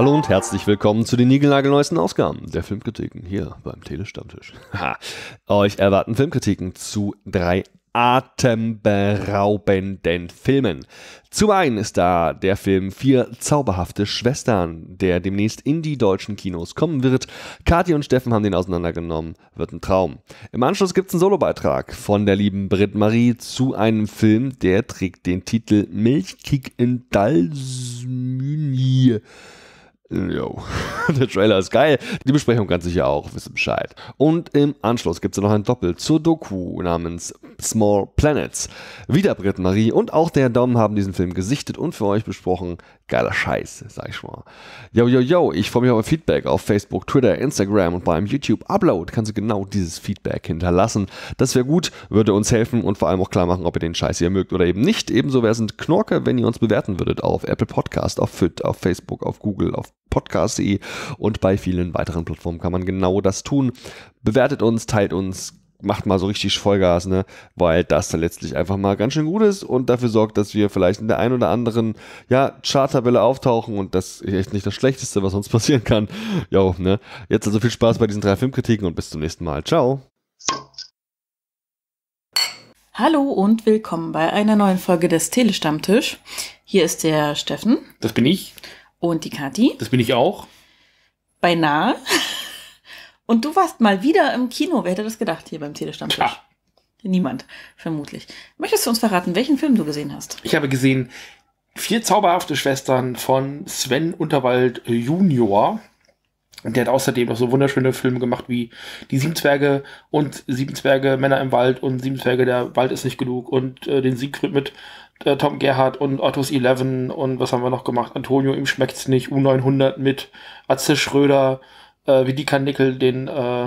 Hallo und herzlich willkommen zu den niegelnagelneuesten Ausgaben der Filmkritiken hier beim Telestammtisch. Euch erwarten Filmkritiken zu 3 atemberaubenden Filmen. Zum einen ist da der Film 4 zauberhafte Schwestern, der demnächst in die deutschen Kinos kommen wird. Kathi und Steffen haben den auseinandergenommen, wird ein Traum. Im Anschluss gibt es einen Solobeitrag von der lieben Britt Marie zu einem Film, der trägt den Titel Milchkick in Dalsmynni. Jo, der Trailer ist geil. Die Besprechung ganz sicher auch, wisst ihr Bescheid. Und im Anschluss gibt es noch ein Doppel zur Doku namens Small Planets. Wieder Britt Marie und auch der Dom haben diesen Film gesichtet und für euch besprochen. Geiler Scheiß, sag ich mal. Yo, ich freue mich auf Feedback auf Facebook, Twitter, Instagram und beim YouTube-Upload kannst du genau dieses Feedback hinterlassen. Das wäre gut, würde uns helfen und vor allem auch klar machen, ob ihr den Scheiß hier mögt oder eben nicht. Ebenso wäre es ein Knorke, wenn ihr uns bewerten würdet auf Apple Podcast, auf FIT, auf Facebook, auf Google, auf podcast.de und bei vielen weiteren Plattformen kann man genau das tun. Bewertet uns, teilt uns, macht mal so richtig Vollgas, ne, weil das da letztlich einfach mal ganz schön gut ist und dafür sorgt, dass wir vielleicht in der ein oder anderen, Charttabelle auftauchen und das ist echt nicht das Schlechteste, was uns passieren kann. Jo, ne, jetzt also viel Spaß bei diesen 3 Filmkritiken und bis zum nächsten Mal. Ciao. Hallo und willkommen bei einer neuen Folge des Telestammtisch. Hier ist der Steffen. Das bin ich. Und die Kathi. Das bin ich auch. Beinahe. Und du warst mal wieder im Kino. Wer hätte das gedacht hier beim Telestammtisch? Tja. Niemand, vermutlich. Möchtest du uns verraten, welchen Film du gesehen hast? Ich habe gesehen 4 zauberhafte Schwestern von Sven Unterwald Junior. Und der hat außerdem noch so wunderschöne Filme gemacht wie Die 7 Zwerge und 7 Zwerge Männer im Wald und 7 Zwerge, der Wald ist nicht genug und den Siegfried mit Tom Gerhardt und Otto's 11 und was haben wir noch gemacht? Antonio, ihm schmeckt's nicht, U900 mit Atze Schröder, wie die Karnickel, den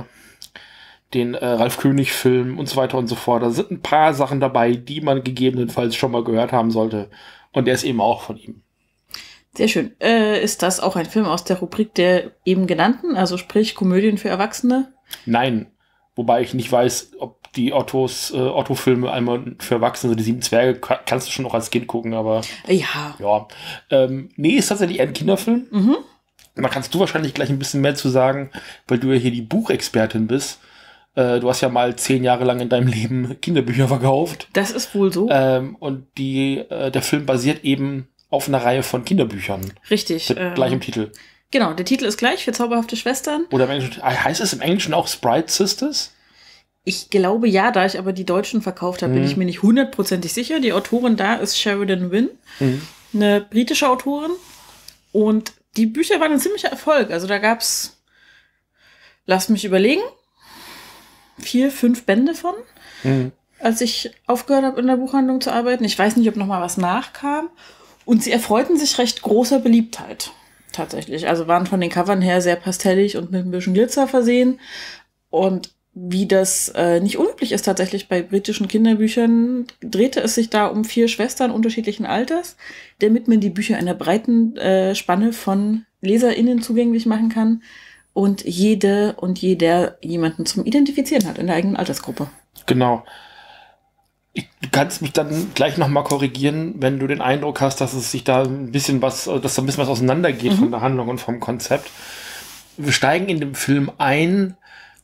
Ralf König-Film und so weiter und so fort. Da sind ein paar Sachen dabei, die man gegebenenfalls schon mal gehört haben sollte. Und der ist eben auch von ihm. Sehr schön. Ist das auch ein Film aus der Rubrik der eben genannten, also sprich Komödien für Erwachsene? Nein, wobei ich nicht weiß, ob die Otto-Filme einmal für Erwachsene, die 7 Zwerge, kannst du schon noch als Kind gucken, aber ja. Nee, ist tatsächlich eher ein Kinderfilm. Mhm. Da kannst du wahrscheinlich gleich ein bisschen mehr zu sagen, weil du ja hier die Buchexpertin bist. Du hast ja mal 10 Jahre lang in deinem Leben Kinderbücher verkauft. Das ist wohl so. Und der Film basiert eben auf einer Reihe von Kinderbüchern. Richtig. Mit gleichem Titel. Genau, der Titel ist gleich, 4 zauberhafte Schwestern. Oder im Englischen, heißt es im Englischen auch Sprite Sisters? Ich glaube ja, da ich aber die Deutschen verkauft habe, bin ich mir nicht 100%ig sicher. Die Autorin da ist Sheridan Wynne, eine britische Autorin. Und die Bücher waren ein ziemlicher Erfolg. Also da gab's, lass mich überlegen, 4, 5 Bände von, als ich aufgehört habe, in der Buchhandlung zu arbeiten. Ich weiß nicht, ob noch mal was nachkam. Und sie erfreuten sich recht großer Beliebtheit, tatsächlich. Also waren von den Covern her sehr pastellig und mit ein bisschen Glitzer versehen. Und wie das nicht unüblich ist tatsächlich bei britischen Kinderbüchern, drehte es sich da um 4 Schwestern unterschiedlichen Alters, damit man die Bücher einer breiten Spanne von LeserInnen zugänglich machen kann und jede und jeder jemanden zum Identifizieren hat in der eigenen Altersgruppe. Genau. Du kannst mich dann gleich nochmal korrigieren, wenn du den Eindruck hast, dass es sich da ein bisschen was auseinandergeht von der Handlung und vom Konzept. Wir steigen in dem Film ein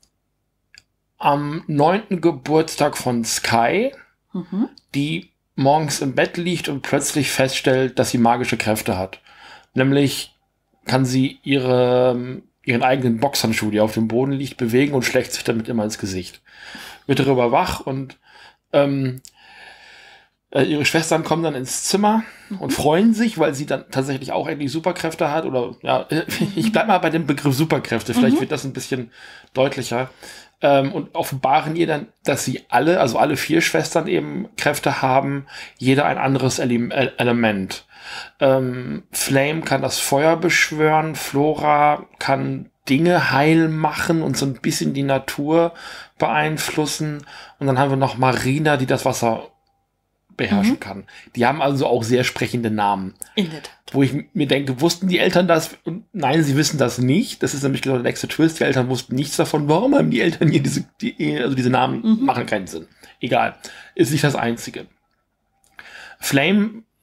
am 9. Geburtstag von Sky, die morgens im Bett liegt und plötzlich feststellt, dass sie magische Kräfte hat. Nämlich kann sie ihren eigenen Boxhandschuh, der auf dem Boden liegt, bewegen und schlägt sich damit immer ins Gesicht. Wird darüber wach und ihre Schwestern kommen dann ins Zimmer und freuen sich, weil sie dann tatsächlich auch endlich Superkräfte hat. Oder ja, ich bleib mal bei dem Begriff Superkräfte, vielleicht wird das ein bisschen deutlicher. Und offenbaren ihr dann, dass sie alle 4 Schwestern eben Kräfte haben, jeder ein anderes Element. Flame kann das Feuer beschwören, Flora kann Dinge heil machen und so ein bisschen die Natur beeinflussen. Und dann haben wir noch Marina, die das Wasser beherrschen kann. Die haben also auch sehr sprechende Namen. In der Tat. Wo ich mir denke, wussten die Eltern das? Und nein, sie wissen das nicht. Das ist nämlich genau der nächste Twist. Die Eltern wussten nichts davon. Warum haben die Eltern hier diese Namen machen keinen Sinn. Egal. Ist nicht das Einzige. Flame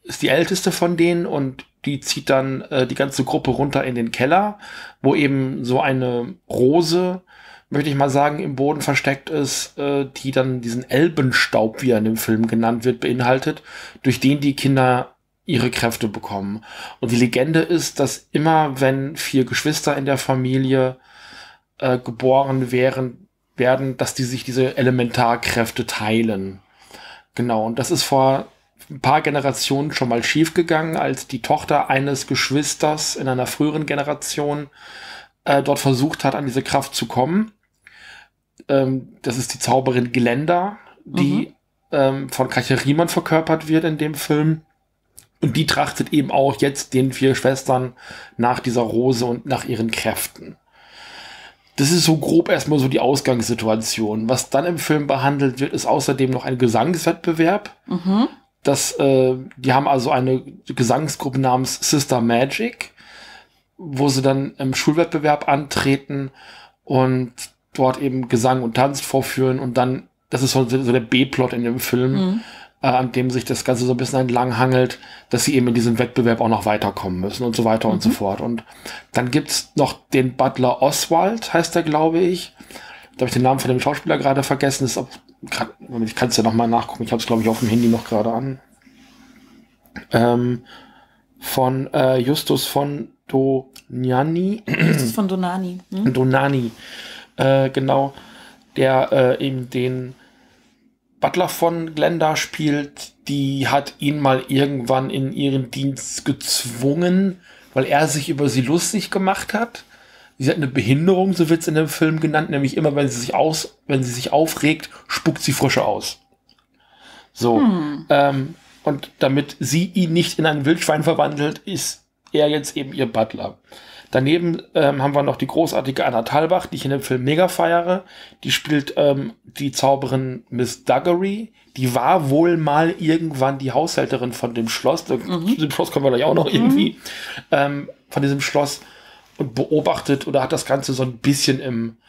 ist die älteste von denen und die zieht dann die ganze Gruppe runter in den Keller, wo eben so eine Rose, möchte ich mal sagen, im Boden versteckt ist, die dann diesen Elbenstaub, wie er in dem Film genannt wird, beinhaltet, durch den die Kinder ihre Kräfte bekommen. Und die Legende ist, dass immer, wenn 4 Geschwister in der Familie geboren werden, dass die sich diese Elementarkräfte teilen. Genau, und das ist vor ein paar Generationen schon mal schief gegangen, als die Tochter eines Geschwisters in einer früheren Generation dort versucht hat, an diese Kraft zu kommen. Das ist die Zauberin Glenda, die von Katja Riemann verkörpert wird in dem Film. Und die trachtet eben auch jetzt den 4 Schwestern nach dieser Rose und nach ihren Kräften. Das ist so grob erstmal so die Ausgangssituation. Was dann im Film behandelt wird, ist außerdem noch ein Gesangswettbewerb. Die haben also eine Gesangsgruppe namens Sister Magic, wo sie dann im Schulwettbewerb antreten und dort eben Gesang und Tanz vorführen. Und dann, das ist so der B-Plot in dem Film, an dem sich das Ganze so ein bisschen entlang hangelt, dass sie eben in diesem Wettbewerb auch noch weiterkommen müssen und so weiter und so fort. Und dann gibt's noch den Butler Oswald, heißt er, glaube ich. Da habe ich den Namen von dem Schauspieler gerade vergessen. Ich kann es ja noch mal nachgucken. Ich habe es, glaube ich, auf dem Handy noch gerade an. Von Justus von Donani. Justus von Donani. Donani, genau. Der eben den Butler von Glenda spielt, die hat ihn mal irgendwann in ihren Dienst gezwungen, weil er sich über sie lustig gemacht hat. Sie hat eine Behinderung, so wird es in dem Film genannt, nämlich immer, wenn sie sich aufregt, spuckt sie Frische aus. So. Und damit sie ihn nicht in ein Wildschwein verwandelt, ist er jetzt eben ihr Butler. Daneben haben wir noch die großartige Anna Thalbach, die ich in dem Film mega feiere. Die spielt die Zauberin Miss Duggery. Die war wohl mal irgendwann die Haushälterin von dem Schloss. Zu dem Schloss kommen wir gleich auch noch irgendwie. Von diesem Schloss. Und beobachtet oder hat das Ganze so ein bisschen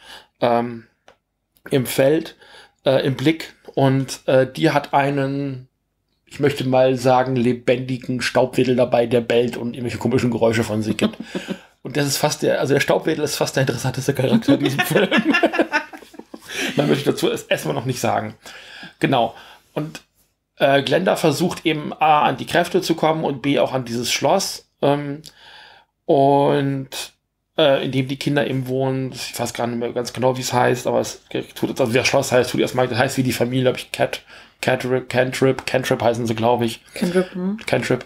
im Feld, im Blick. Und die hat einen, ich möchte mal sagen, lebendigen Staubwedel dabei, der bellt und irgendwelche komischen Geräusche von sich gibt. Und das ist fast der Staubwedel ist fast der interessanteste Charakter in diesem Film. Man möchte dazu erstmal noch nicht sagen. Genau. Und Glenda versucht eben A, an die Kräfte zu kommen und B, auch an dieses Schloss. Und in dem die Kinder eben wohnen, ich weiß gar nicht mehr ganz genau, wie es heißt, aber es tut, also wie das Schloss heißt, tut erstmal, das heißt wie die Familie, glaube ich, Cantrip heißen sie, glaube ich. Cantrip.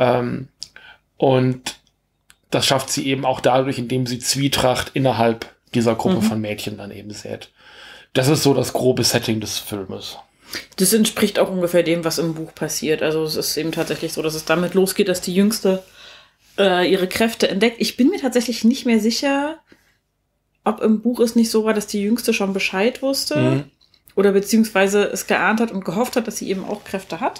Und das schafft sie eben auch dadurch, indem sie Zwietracht innerhalb dieser Gruppe von Mädchen dann eben sät. Das ist so das grobe Setting des Filmes. Das entspricht auch ungefähr dem, was im Buch passiert. Also es ist eben tatsächlich so, dass es damit losgeht, dass die Jüngste ihre Kräfte entdeckt. Ich bin mir tatsächlich nicht mehr sicher, ob im Buch es nicht so war, dass die Jüngste schon Bescheid wusste oder beziehungsweise es geahnt hat und gehofft hat, dass sie eben auch Kräfte hat.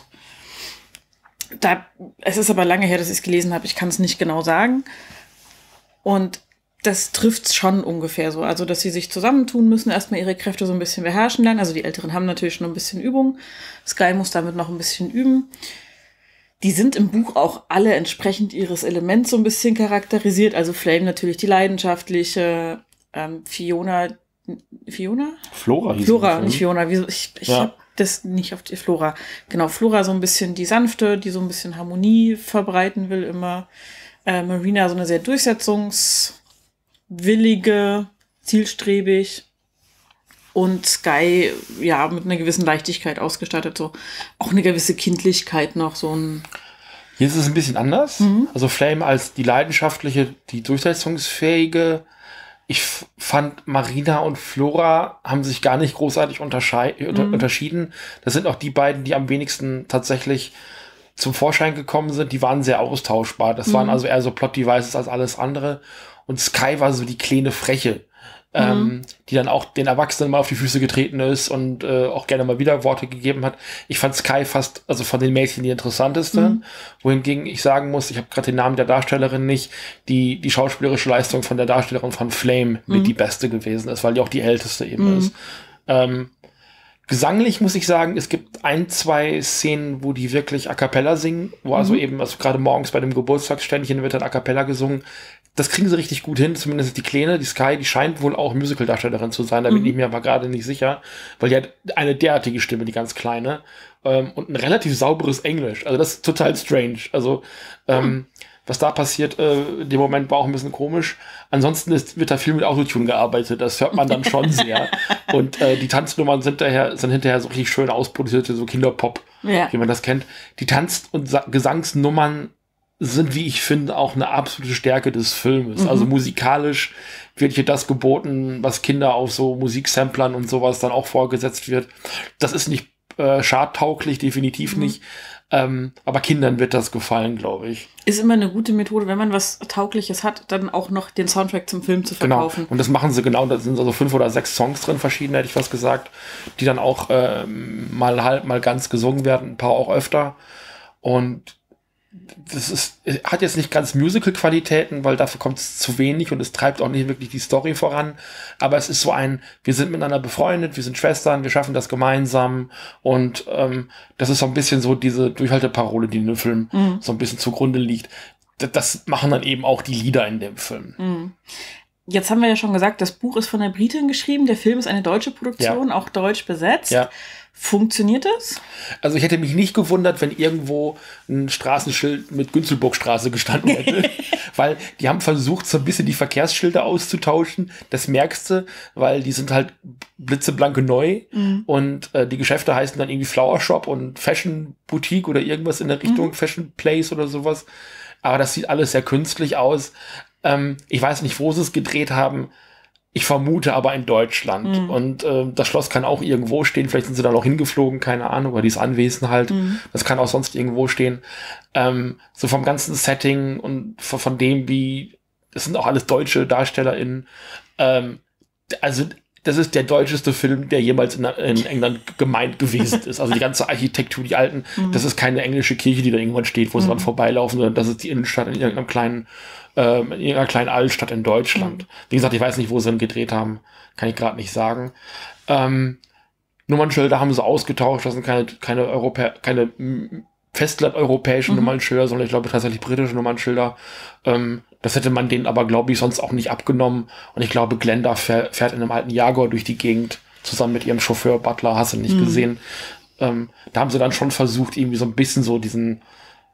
Es ist aber lange her, dass ich es gelesen habe. Ich kann es nicht genau sagen. Und das trifft schon ungefähr so. Also, dass sie sich zusammentun müssen, erstmal ihre Kräfte so ein bisschen beherrschen lernen. Also die Älteren haben natürlich schon ein bisschen Übung. Sky muss damit noch ein bisschen üben. Die sind im Buch auch alle entsprechend ihres Elements so ein bisschen charakterisiert. Also Flame natürlich die leidenschaftliche, Flora hieß Flora, nicht Fiona. Ich habe das nicht auf die Flora. Genau, Flora so ein bisschen die sanfte, die so ein bisschen Harmonie verbreiten will immer. Marina so eine sehr durchsetzungswillige, zielstrebig. Und Sky, ja, mit einer gewissen Leichtigkeit ausgestattet, so auch eine gewisse Kindlichkeit noch, so ein... Hier ist es ein bisschen anders. Also Flame als die leidenschaftliche, die durchsetzungsfähige. Ich fand, Marina und Flora haben sich gar nicht großartig unterschieden. Das sind auch die beiden, die am wenigsten tatsächlich zum Vorschein gekommen sind. Die waren sehr austauschbar. Das waren also eher so Plot-Devices als alles andere. Und Sky war so die kleine Freche, die dann auch den Erwachsenen mal auf die Füße getreten ist und auch gerne mal wieder Worte gegeben hat. Ich fand Sky fast, also von den Mädchen, die interessanteste. Wohingegen ich sagen muss, ich habe gerade den Namen der Darstellerin nicht, die schauspielerische Leistung von der Darstellerin von Flame mit die beste gewesen ist, weil die auch die älteste eben ist. Gesanglich muss ich sagen, es gibt 2 Szenen, wo die wirklich A Cappella singen, wo also gerade morgens bei dem Geburtstagsständchen wird dann A Cappella gesungen. Das kriegen sie richtig gut hin, zumindest die Kleine, die Sky, die scheint wohl auch Musical-Darstellerin zu sein, da bin ich mir aber gerade nicht sicher, weil die hat eine derartige Stimme, die ganz Kleine, und ein relativ sauberes Englisch, also das ist total strange, also was da passiert, in dem Moment war auch ein bisschen komisch. Ansonsten wird da viel mit Autotune gearbeitet, das hört man dann schon sehr. Und die Tanznummern sind hinterher so richtig schön ausproduzierte, so Kinderpop, wie man das kennt. Die Tanz- und Gesangsnummern sind, wie ich finde, auch eine absolute Stärke des Filmes. Also musikalisch wird hier das geboten, was Kinder auf so Musiksamplern und sowas dann auch vorgesetzt wird. Das ist nicht schadtauglich, definitiv nicht. Aber Kindern wird das gefallen, glaube ich. Ist immer eine gute Methode, wenn man was Taugliches hat, dann auch noch den Soundtrack zum Film zu verkaufen. Genau, und das machen sie genau, da sind also 5 oder 6 Songs drin, verschiedene, hätte ich was gesagt, die dann auch mal ganz gesungen werden, ein paar auch öfter. Und hat jetzt nicht ganz Musical-Qualitäten, weil dafür kommt es zu wenig und es treibt auch nicht wirklich die Story voran. Aber es ist so wir sind miteinander befreundet, wir sind Schwestern, wir schaffen das gemeinsam. Und das ist so ein bisschen so diese Durchhalteparole, die in dem Film so ein bisschen zugrunde liegt. Das machen dann eben auch die Lieder in dem Film. Jetzt haben wir ja schon gesagt, das Buch ist von der Britin geschrieben, der Film ist eine deutsche Produktion, auch deutsch besetzt. Ja. Funktioniert das? Also ich hätte mich nicht gewundert, wenn irgendwo ein Straßenschild mit Günzelburgstraße gestanden hätte, weil die haben versucht, so ein bisschen die Verkehrsschilder auszutauschen. Das merkst du, weil die sind halt blitzeblanke neu und die Geschäfte heißen dann irgendwie Flower Shop und Fashion Boutique oder irgendwas in der Richtung, Fashion Place oder sowas. Aber das sieht alles sehr künstlich aus. Ich weiß nicht, wo sie es gedreht haben. Ich vermute aber in Deutschland. Und das Schloss kann auch irgendwo stehen. Vielleicht sind sie da noch hingeflogen, keine Ahnung. Oder dieses Anwesen halt. Das kann auch sonst irgendwo stehen. So vom ganzen Setting und von dem, das sind auch alles deutsche DarstellerInnen. Also das ist der deutscheste Film, der jemals in England gemeint gewesen ist. Also die ganze Architektur, die alten, das ist keine englische Kirche, die da irgendwann steht, wo sie dran vorbeilaufen, sondern das ist die Innenstadt in irgendeiner kleinen Altstadt in Deutschland. Wie gesagt, ich weiß nicht, wo sie ihn gedreht haben. Kann ich gerade nicht sagen. Nummernschilder haben sie ausgetauscht. Das sind keine festlandeuropäischen Nummernschilder, sondern ich glaube tatsächlich britische Nummernschilder. Das hätte man denen aber, glaube ich, sonst auch nicht abgenommen. Und ich glaube, Glenda fährt in einem alten Jaguar durch die Gegend, zusammen mit ihrem Chauffeur Butler, hast du nicht gesehen. Da haben sie dann schon versucht, irgendwie so ein bisschen so diesen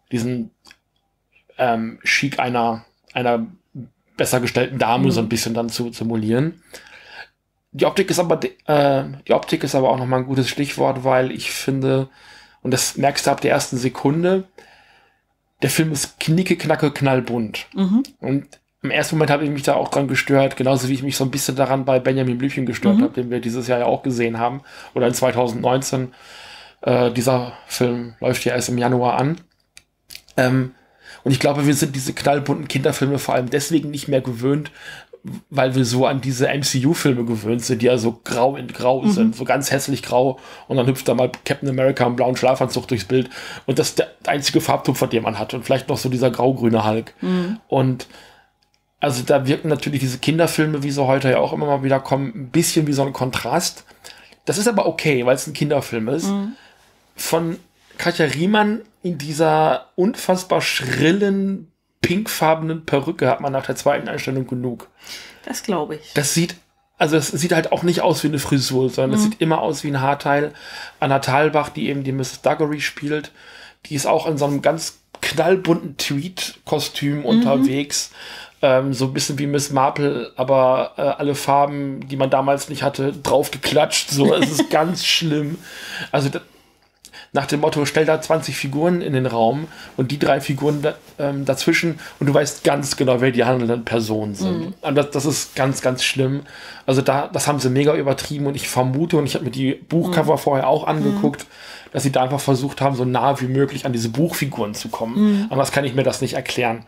Chic einer besser gestellten Dame so ein bisschen dann zu simulieren. Die Optik ist aber auch nochmal ein gutes Stichwort, weil ich finde, und das merkst du ab der ersten Sekunde, der Film ist knicke, knacke, knallbunt. Und im ersten Moment habe ich mich da auch dran gestört, genauso wie ich mich so ein bisschen daran bei Benjamin Blümchen gestört habe, den wir dieses Jahr ja auch gesehen haben, oder in 2019. Dieser Film läuft ja erst im Januar an. Und ich glaube, wir sind diese knallbunten Kinderfilme vor allem deswegen nicht mehr gewöhnt, weil wir so an diese MCU-Filme gewöhnt sind, die ja so grau in grau sind, so ganz hässlich grau, und dann hüpft da mal Captain America im blauen Schlafanzug durchs Bild und das ist der einzige Farbtupfer, den man hat, und vielleicht noch so dieser grau-grüne Hulk. Und also da wirken natürlich diese Kinderfilme, wie sie heute ja auch immer mal wieder kommen, ein bisschen wie so ein Kontrast. Das ist aber okay, weil es ein Kinderfilm ist. Von Katja Riemann in dieser unfassbar schrillen, pinkfarbenen Perücke hat man nach der zweiten Einstellung genug. Das glaube ich. Es sieht halt auch nicht aus wie eine Frisur, sondern es sieht immer aus wie ein Haarteil. Anna Thalbach, die eben die Mrs. Duggery spielt, die ist auch in so einem ganz knallbunten Tweed-Kostüm unterwegs. So ein bisschen wie Miss Marple, aber alle Farben, die man damals nicht hatte, draufgeklatscht. So, es ist ganz schlimm. Also nach dem Motto, stell da 20 Figuren in den Raum und die 3 Figuren dazwischen und du weißt ganz genau, wer die handelnden Personen sind. Und das ist ganz, ganz schlimm. Also das haben sie mega übertrieben, und ich vermute, und ich habe mir die Buchcover vorher auch angeguckt, dass sie da einfach versucht haben, so nah wie möglich an diese Buchfiguren zu kommen. Anders kann ich mir das nicht erklären.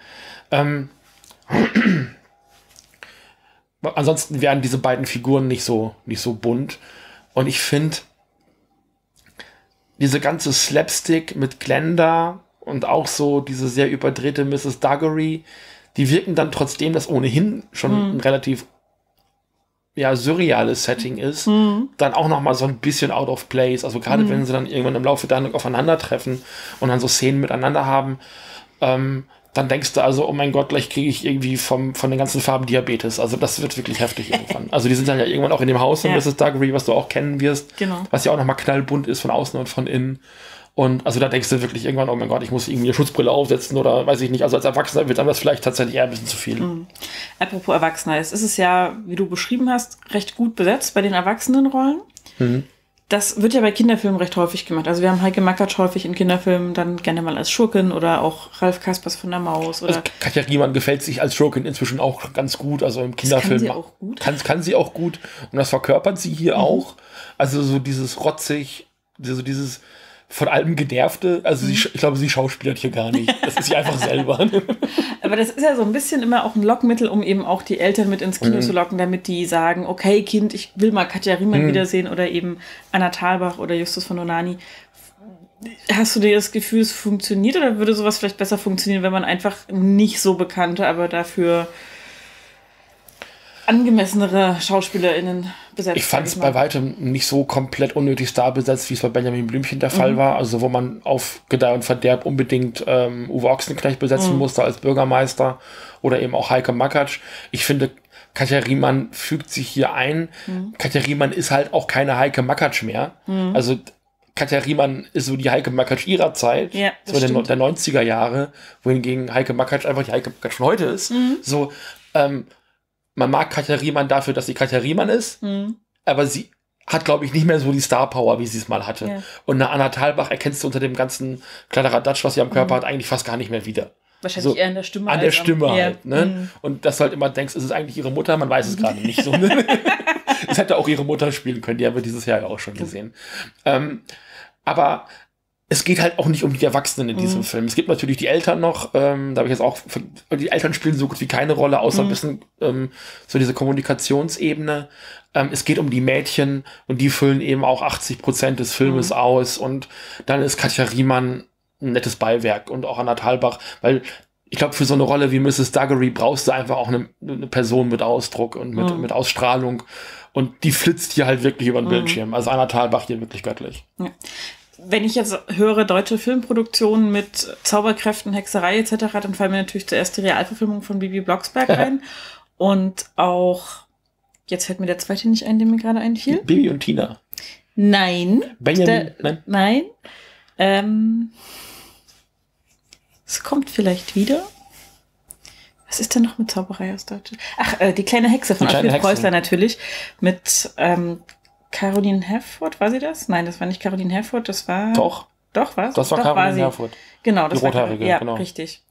Ansonsten wären diese beiden Figuren nicht so bunt. Und ich finde, diese ganze Slapstick mit Glenda und auch so diese sehr überdrehte Mrs. Duggery, die wirken dann trotzdem, dass ohnehin schon ein relativ ja, surreales Setting ist, dann auch noch mal so ein bisschen out of place. Also gerade wenn sie dann irgendwann im Laufe der Handlung aufeinandertreffen und dann so Szenen miteinander haben, dann denkst du also, oh mein Gott, gleich kriege ich irgendwie von den ganzen Farben Diabetes. Also das wird wirklich heftig irgendwann. Also die sind dann ja irgendwann auch in dem Haus von Mrs. Duggery, was du auch kennen wirst. Genau. Was ja auch nochmal knallbunt ist von außen und von innen. Und also da denkst du wirklich irgendwann, oh mein Gott, ich muss irgendwie eine Schutzbrille aufsetzen oder weiß ich nicht. Also als Erwachsener wird dann das vielleicht tatsächlich eher ein bisschen zu viel. Apropos Erwachsener, es ist ja, wie du beschrieben hast, recht gut besetzt bei den Erwachsenenrollen. Das wird ja bei Kinderfilmen recht häufig gemacht. Also wir haben Heike Makatsch häufig in Kinderfilmen dann gerne mal als Schurkin oder auch Ralf Kaspers von der Maus. Oder also Katja Riemann gefällt sich als Schurkin inzwischen auch ganz gut. Also im Kinderfilm kann sie auch gut. Kann sie auch gut. Und das verkörpert sie hier auch. Also so dieses rotzig, so dieses von allem Genervte. Also ich glaube, sie schauspielert hier gar nicht. Das ist sie einfach selber. Aber das ist ja so ein bisschen immer auch ein Lockmittel, um eben auch die Eltern mit ins Kino zu locken, damit die sagen, okay, Kind, ich will mal Katja Riemann wiedersehen oder eben Anna Thalbach oder Justus von Donani. Hast du dir das Gefühl, es funktioniert oder würde sowas vielleicht besser funktionieren, wenn man einfach nicht so bekannte, aber dafür angemessenere SchauspielerInnen besetzt? Ich fand es bei weitem nicht so komplett unnötig starbesetzt, wie es bei Benjamin Blümchen der Fall war. Also wo man auf Gedeih und Verderb unbedingt Uwe Ochsenknecht besetzen musste als Bürgermeister oder eben auch Heike Makatsch. Ich finde, Katja Riemann fügt sich hier ein. Katja Riemann ist halt auch keine Heike Makatsch mehr. Also Katja Riemann ist so die Heike Makatsch ihrer Zeit, ja, so der 90er Jahre, wohingegen Heike Makatsch einfach die Heike Makatsch von heute ist. So, man mag Katja Riemann dafür, dass sie Katja Riemann ist, aber sie hat, glaube ich, nicht mehr so die Star-Power, wie sie es mal hatte. Ja. Und eine Anna Thalbach erkennst du unter dem ganzen Kladderadatsch, was sie am Körper hat, eigentlich fast gar nicht mehr wieder. Wahrscheinlich so, eher an der Stimme. An der Stimme halt, ne? Und dass du halt immer denkst, ist es eigentlich ihre Mutter? Man weiß es gerade nicht so. Ne? Es hätte auch ihre Mutter spielen können, die haben wir dieses Jahr ja auch schon gesehen. Aber es geht halt auch nicht um die Erwachsenen in diesem Film. Es gibt natürlich die Eltern noch, da habe ich jetzt auch, die Eltern spielen so gut wie keine Rolle, außer ein bisschen so diese Kommunikationsebene. Es geht um die Mädchen und die füllen eben auch 80% des Filmes aus und dann ist Katja Riemann ein nettes Beiwerk und auch Anna Thalbach, weil ich glaube, für so eine Rolle wie Mrs. Duggery brauchst du einfach auch eine Person mit Ausdruck und mit Ausstrahlung und die flitzt hier halt wirklich über den Bildschirm. Also Anna Thalbach hier wirklich göttlich. Ja. Wenn ich jetzt höre deutsche Filmproduktionen mit Zauberkräften, Hexerei etc., dann fallen mir natürlich zuerst die Realverfilmung von Bibi Blocksberg ein. Und auch, jetzt fällt mir der zweite nicht ein, der mir gerade einfiel. Bibi und Tina. Nein. Benjamin, nein. Es kommt vielleicht wieder. Was ist denn noch mit Zauberei aus Deutschland? Ach, die kleine Hexe von Alfred Preußler natürlich. Mit Caroline Herfurth, war sie das? Nein, das war nicht Caroline Herfurth, das war... Doch, was? Das war Doch, Caroline Herfurth. Genau, das die Rothaarige, ja, genau. Richtig.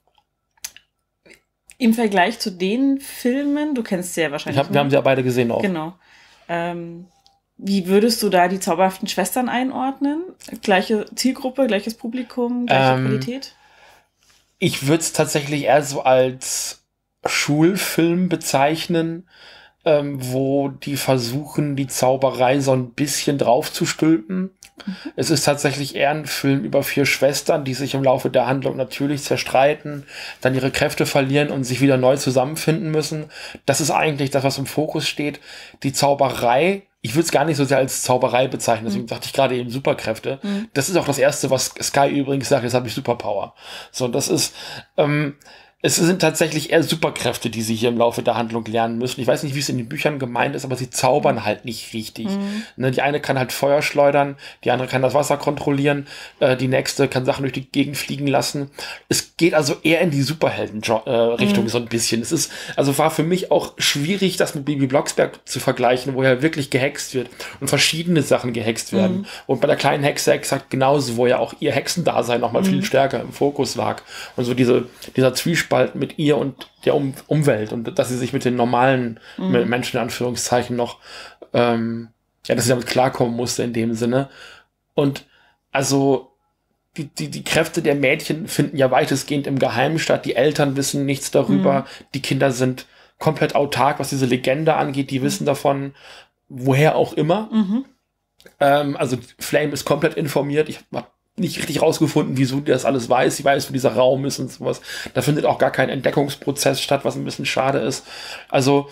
Im Vergleich zu den Filmen, du kennst sie ja wahrscheinlich. Wir haben sie ja beide gesehen auch. Genau. Wie würdest du da die zauberhaften Schwestern einordnen? Gleiche Zielgruppe, gleiches Publikum, gleiche Qualität? Ich würde es tatsächlich eher so als Schulfilm bezeichnen, wo die versuchen, die Zauberei so ein bisschen drauf zu stülpen. Es ist tatsächlich eher ein Film über 4 Schwestern, die sich im Laufe der Handlung natürlich zerstreiten, dann ihre Kräfte verlieren und sich wieder neu zusammenfinden müssen. Das ist eigentlich das, was im Fokus steht. Die Zauberei, ich würde es gar nicht so sehr als Zauberei bezeichnen, deswegen sagte ich gerade eben Superkräfte. Das ist auch das Erste, was Sky übrigens sagt, jetzt habe ich Superpower. So, das ist... es sind tatsächlich eher Superkräfte, die sie hier im Laufe der Handlung lernen müssen. Ich weiß nicht, wie es in den Büchern gemeint ist, aber sie zaubern halt nicht richtig. Ne, die eine kann halt Feuer schleudern, die andere kann das Wasser kontrollieren, die nächste kann Sachen durch die Gegend fliegen lassen. Es geht also eher in die Superhelden-Richtung so ein bisschen. Es ist, also war für mich auch schwierig, das mit Bibi Blocksberg zu vergleichen, wo ja wirklich gehext wird und verschiedene Sachen gehext werden. Und bei der kleinen Hexe exakt genauso, wo ja auch ihr Hexendasein noch mal viel stärker im Fokus lag. Und so dieser Zwiespalt mit ihr und der Umwelt und dass sie sich mit den normalen Menschen in Anführungszeichen noch, dass sie damit klarkommen musste in dem Sinne. Und also die Kräfte der Mädchen finden ja weitestgehend im Geheimen statt. Die Eltern wissen nichts darüber. Die Kinder sind komplett autark, was diese Legende angeht. Die wissen davon, woher auch immer. Also Flame ist komplett informiert. Ich habe nicht richtig rausgefunden, wieso die das alles weiß. Sie weiß, wo dieser Raum ist und sowas. Da findet auch gar kein Entdeckungsprozess statt, was ein bisschen schade ist. Also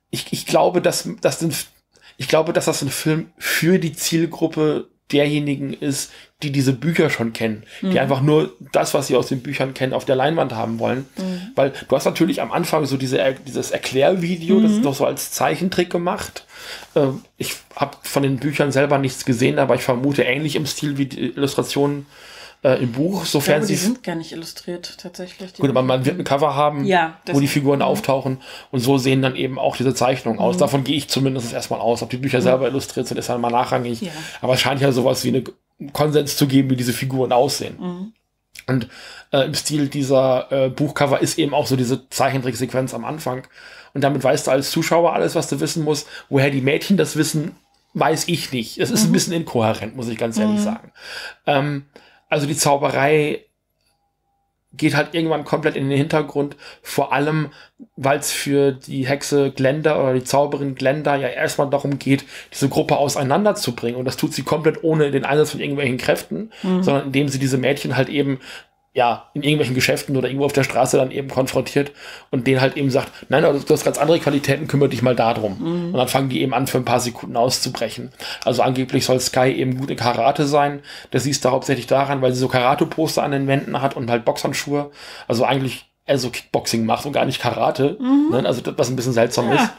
ich glaube, dass das ein Film für die Zielgruppe derjenigen ist, die diese Bücher schon kennen, die einfach nur das, was sie aus den Büchern kennen, auf der Leinwand haben wollen. Weil du hast natürlich am Anfang so dieses Erklärvideo, das ist noch so als Zeichentrick gemacht. Ich habe von den Büchern selber nichts gesehen, aber ich vermute ähnlich im Stil wie die Illustrationen im Buch, sofern die sind gar nicht illustriert, tatsächlich. Gut, aber man wird ein Cover haben, wo die Figuren auftauchen und so sehen dann eben auch diese Zeichnungen aus. Davon gehe ich zumindest erstmal aus. Ob die Bücher selber illustriert sind, ist dann mal nachrangig. Ja. Aber es scheint ja sowas wie einen Konsens zu geben, wie diese Figuren aussehen. Und im Stil dieser Buchcover ist eben auch so diese Zeichentricksequenz am Anfang. Und damit weißt du als Zuschauer alles, was du wissen musst. Woher die Mädchen das wissen, weiß ich nicht. Es ist ein bisschen inkohärent, muss ich ganz ehrlich sagen. Also die Zauberei geht halt irgendwann komplett in den Hintergrund, vor allem, weil es für die Hexe Glenda oder die Zauberin Glenda ja erstmal darum geht, diese Gruppe auseinanderzubringen. Und das tut sie komplett ohne den Einsatz von irgendwelchen Kräften, sondern indem sie diese Mädchen halt eben in irgendwelchen Geschäften oder irgendwo auf der Straße dann eben konfrontiert und denen halt eben sagt, nein, du hast ganz andere Qualitäten, kümmere dich mal darum. Und dann fangen die eben an, für ein paar Sekunden auszubrechen. Also angeblich soll Sky eben gut in Karate sein. Das siehst du hauptsächlich daran, weil sie so Karate-Poster an den Wänden hat und halt Boxhandschuhe. Also eigentlich eher so Kickboxing macht und gar nicht Karate. Ne? Also das, was ein bisschen seltsam ist.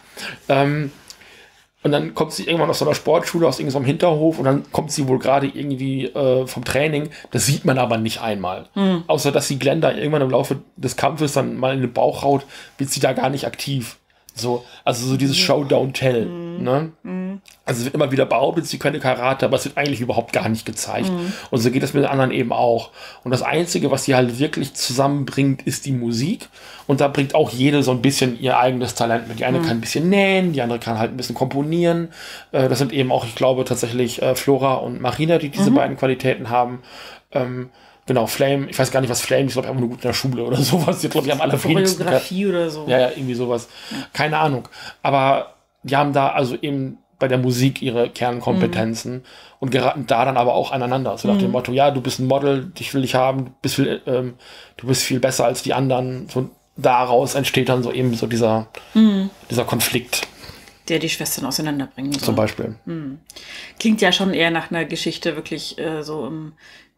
Und dann kommt sie irgendwann aus so einer Sportschule, aus irgendeinem Hinterhof und dann kommt sie wohl gerade irgendwie vom Training. Das sieht man aber nicht einmal. Außer, dass sie Glenda irgendwann im Laufe des Kampfes dann mal in den Bauch haut, wird sie da gar nicht aktiv. So, also so dieses Show, don't tell. Ne? Also es wird immer wieder behauptet, sie könne Karate, aber es wird eigentlich überhaupt gar nicht gezeigt. Und so geht es mit den anderen eben auch. Und das Einzige, was sie halt wirklich zusammenbringt, ist die Musik. Und da bringt auch jede so ein bisschen ihr eigenes Talent mit. Die eine kann ein bisschen nähen, die andere kann halt ein bisschen komponieren. Das sind eben auch, ich glaube, tatsächlich Flora und Marina, die diese beiden Qualitäten haben. Genau, Flame, ich weiß gar nicht, was Flame ist, ich glaube, einfach nur gut in der Schule oder sowas. Die glaube ich am allerwenigsten. Choreografie oder so. Ja, irgendwie sowas. Ja. Keine Ahnung. Aber die haben da also eben bei der Musik ihre Kernkompetenzen und geraten da dann aber auch aneinander. So nach dem Motto, ja, du bist ein Model, ich will dich haben, du bist viel besser als die anderen. So daraus entsteht dann so eben so dieser Konflikt. Der die Schwestern auseinanderbringen soll. Zum Beispiel. Klingt ja schon eher nach einer Geschichte wirklich so im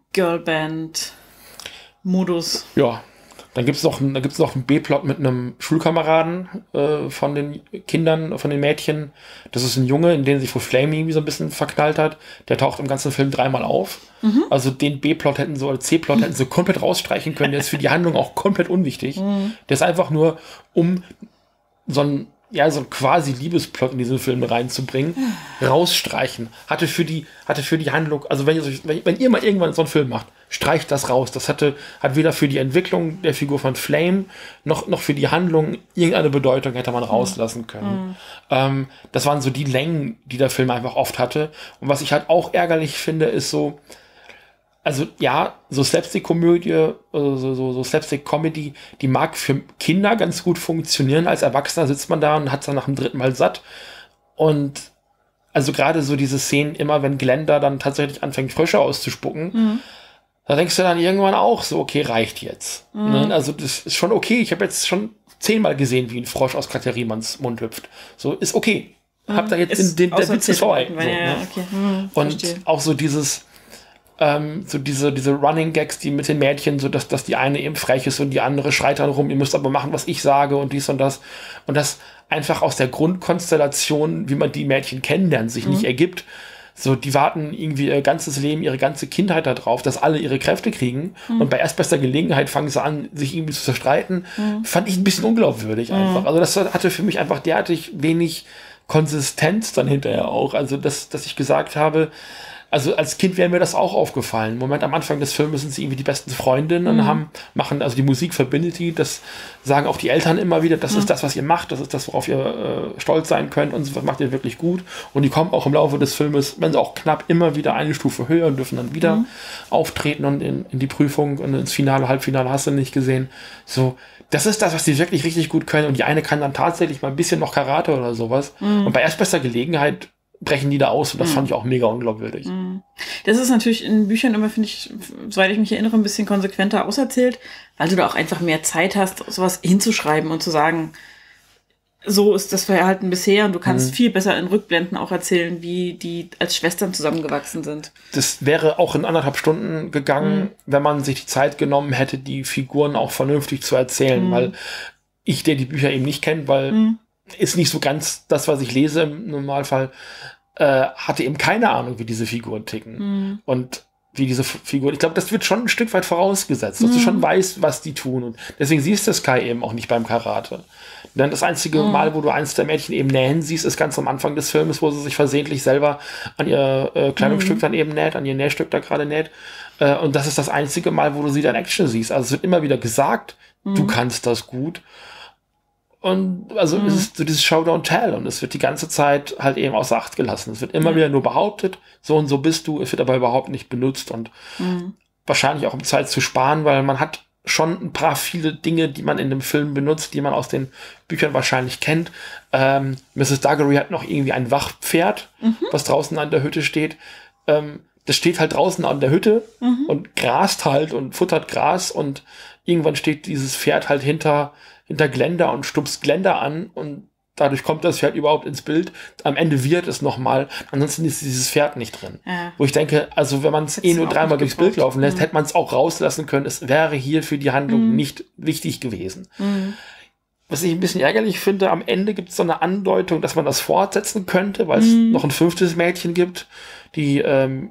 Girlband-Modus. Ja, dann gibt's noch einen B-Plot mit einem Schulkameraden von den Kindern, von den Mädchen. Das ist ein Junge, in den sich wohl Flame irgendwie so ein bisschen verknallt hat. Der taucht im ganzen Film 3-mal auf. Also den B-Plot oder C-Plot hätten sie komplett rausstreichen können. Der ist für die Handlung auch komplett unwichtig. Der ist einfach nur, um so ein quasi Liebesplot in diesen Film reinzubringen, rausstreichen. Hatte für die Handlung, also wenn ihr mal irgendwann so einen Film macht, streicht das raus. Das hat weder für die Entwicklung der Figur von Flame noch für die Handlung irgendeine Bedeutung hätte man rauslassen können. Das waren so die Längen, die der Film einfach oft hatte. Und was ich halt auch ärgerlich finde, ist so, also ja, so Slapstick-Komödie, so Slapstick-Comedy, die mag für Kinder ganz gut funktionieren. Als Erwachsener sitzt man da und hat es dann nach dem 3. Mal satt. Und also gerade so diese Szenen, immer wenn Glenda dann tatsächlich anfängt, Frösche auszuspucken, da denkst du dann irgendwann auch so, okay, reicht jetzt. Ne? Also das ist schon okay. Ich habe jetzt schon 10-mal gesehen, wie ein Frosch aus Kathariemans Mund hüpft. So, ist okay. Hab da jetzt der Witz ist vorbei. So, ne? Okay. Und verstehe. auch so dieses so diese Running Gags, die mit den Mädchen, so dass die eine eben frech ist und die andere schreit dann rum, ihr müsst aber machen, was ich sage und dies und das. Und das einfach aus der Grundkonstellation, wie man die Mädchen kennenlernt, sich nicht ergibt. So, die warten irgendwie ihr ganzes Leben, ihre ganze Kindheit darauf, dass alle ihre Kräfte kriegen. Und bei erstbester Gelegenheit fangen sie an, sich irgendwie zu zerstreiten. Fand ich ein bisschen unglaubwürdig einfach. Also das hatte für mich einfach derartig wenig Konsistenz dann hinterher auch. Also dass ich gesagt habe, also als Kind wäre mir das auch aufgefallen. Moment, am Anfang des Films sind sie irgendwie die besten Freundinnen und machen, also die Musik verbindet die, das sagen auch die Eltern immer wieder, das ist das, was ihr macht, das ist das, worauf ihr stolz sein könnt und das macht ihr wirklich gut. Und die kommen auch im Laufe des Filmes, wenn sie auch knapp, immer wieder eine Stufe höher und dürfen dann wieder auftreten und in die Prüfung und ins Finale, Halbfinale hast du nicht gesehen. So, das ist das, was die wirklich richtig gut können und die eine kann dann tatsächlich mal ein bisschen noch Karate oder sowas. Und bei erstbester Gelegenheit brechen die da aus und das fand ich auch mega unglaubwürdig. Das ist natürlich in Büchern immer, finde ich, soweit ich mich erinnere, ein bisschen konsequenter auserzählt, weil du da auch einfach mehr Zeit hast, sowas hinzuschreiben und zu sagen, so ist das Verhalten bisher und du kannst viel besser in Rückblenden auch erzählen, wie die als Schwestern zusammengewachsen sind. Das wäre auch in 1,5 Stunden gegangen, wenn man sich die Zeit genommen hätte, die Figuren auch vernünftig zu erzählen, weil ich, der die Bücher eben nicht kennt, weil ist nicht so ganz das, was ich lese im Normalfall, hatte eben keine Ahnung, wie diese Figuren ticken. Und wie diese Figuren, ich glaube, das wird schon ein Stück weit vorausgesetzt, dass du schon weißt, was die tun. Und deswegen siehst du Sky eben auch nicht beim Karate. Denn das einzige Mal, wo du eins der Mädchen eben nähen siehst, ist ganz am Anfang des Filmes, wo sie sich versehentlich selber an ihr Kleidungsstück dann eben näht, an ihr Nähstück da gerade näht. Und das ist das einzige Mal, wo du sie dann in Action siehst. Also es wird immer wieder gesagt, du kannst das gut. Und also es ist so dieses Show Don't Tell und es wird die ganze Zeit halt eben außer Acht gelassen. Es wird immer wieder nur behauptet, so und so bist du, es wird aber überhaupt nicht benutzt und wahrscheinlich auch um Zeit zu sparen, weil man hat schon ein paar viele Dinge, die man in dem Film benutzt, die man aus den Büchern wahrscheinlich kennt. Mrs. Duggery hat noch irgendwie ein Wachpferd, was draußen an der Hütte steht. Das steht halt draußen an der Hütte und grast halt und futtert Gras und irgendwann steht dieses Pferd halt hinter Glenda und stupst Glenda an und dadurch kommt das Pferd überhaupt ins Bild. Am Ende wird es nochmal, ansonsten ist dieses Pferd nicht drin. Ja. Wo ich denke, also wenn man es nur 3-mal durchs Bild laufen lässt, hätte man es auch rauslassen können. Es wäre hier für die Handlung nicht wichtig gewesen. Was ich ein bisschen ärgerlich finde, am Ende gibt es so eine Andeutung, dass man das fortsetzen könnte, weil es noch ein 5. Mädchen gibt, die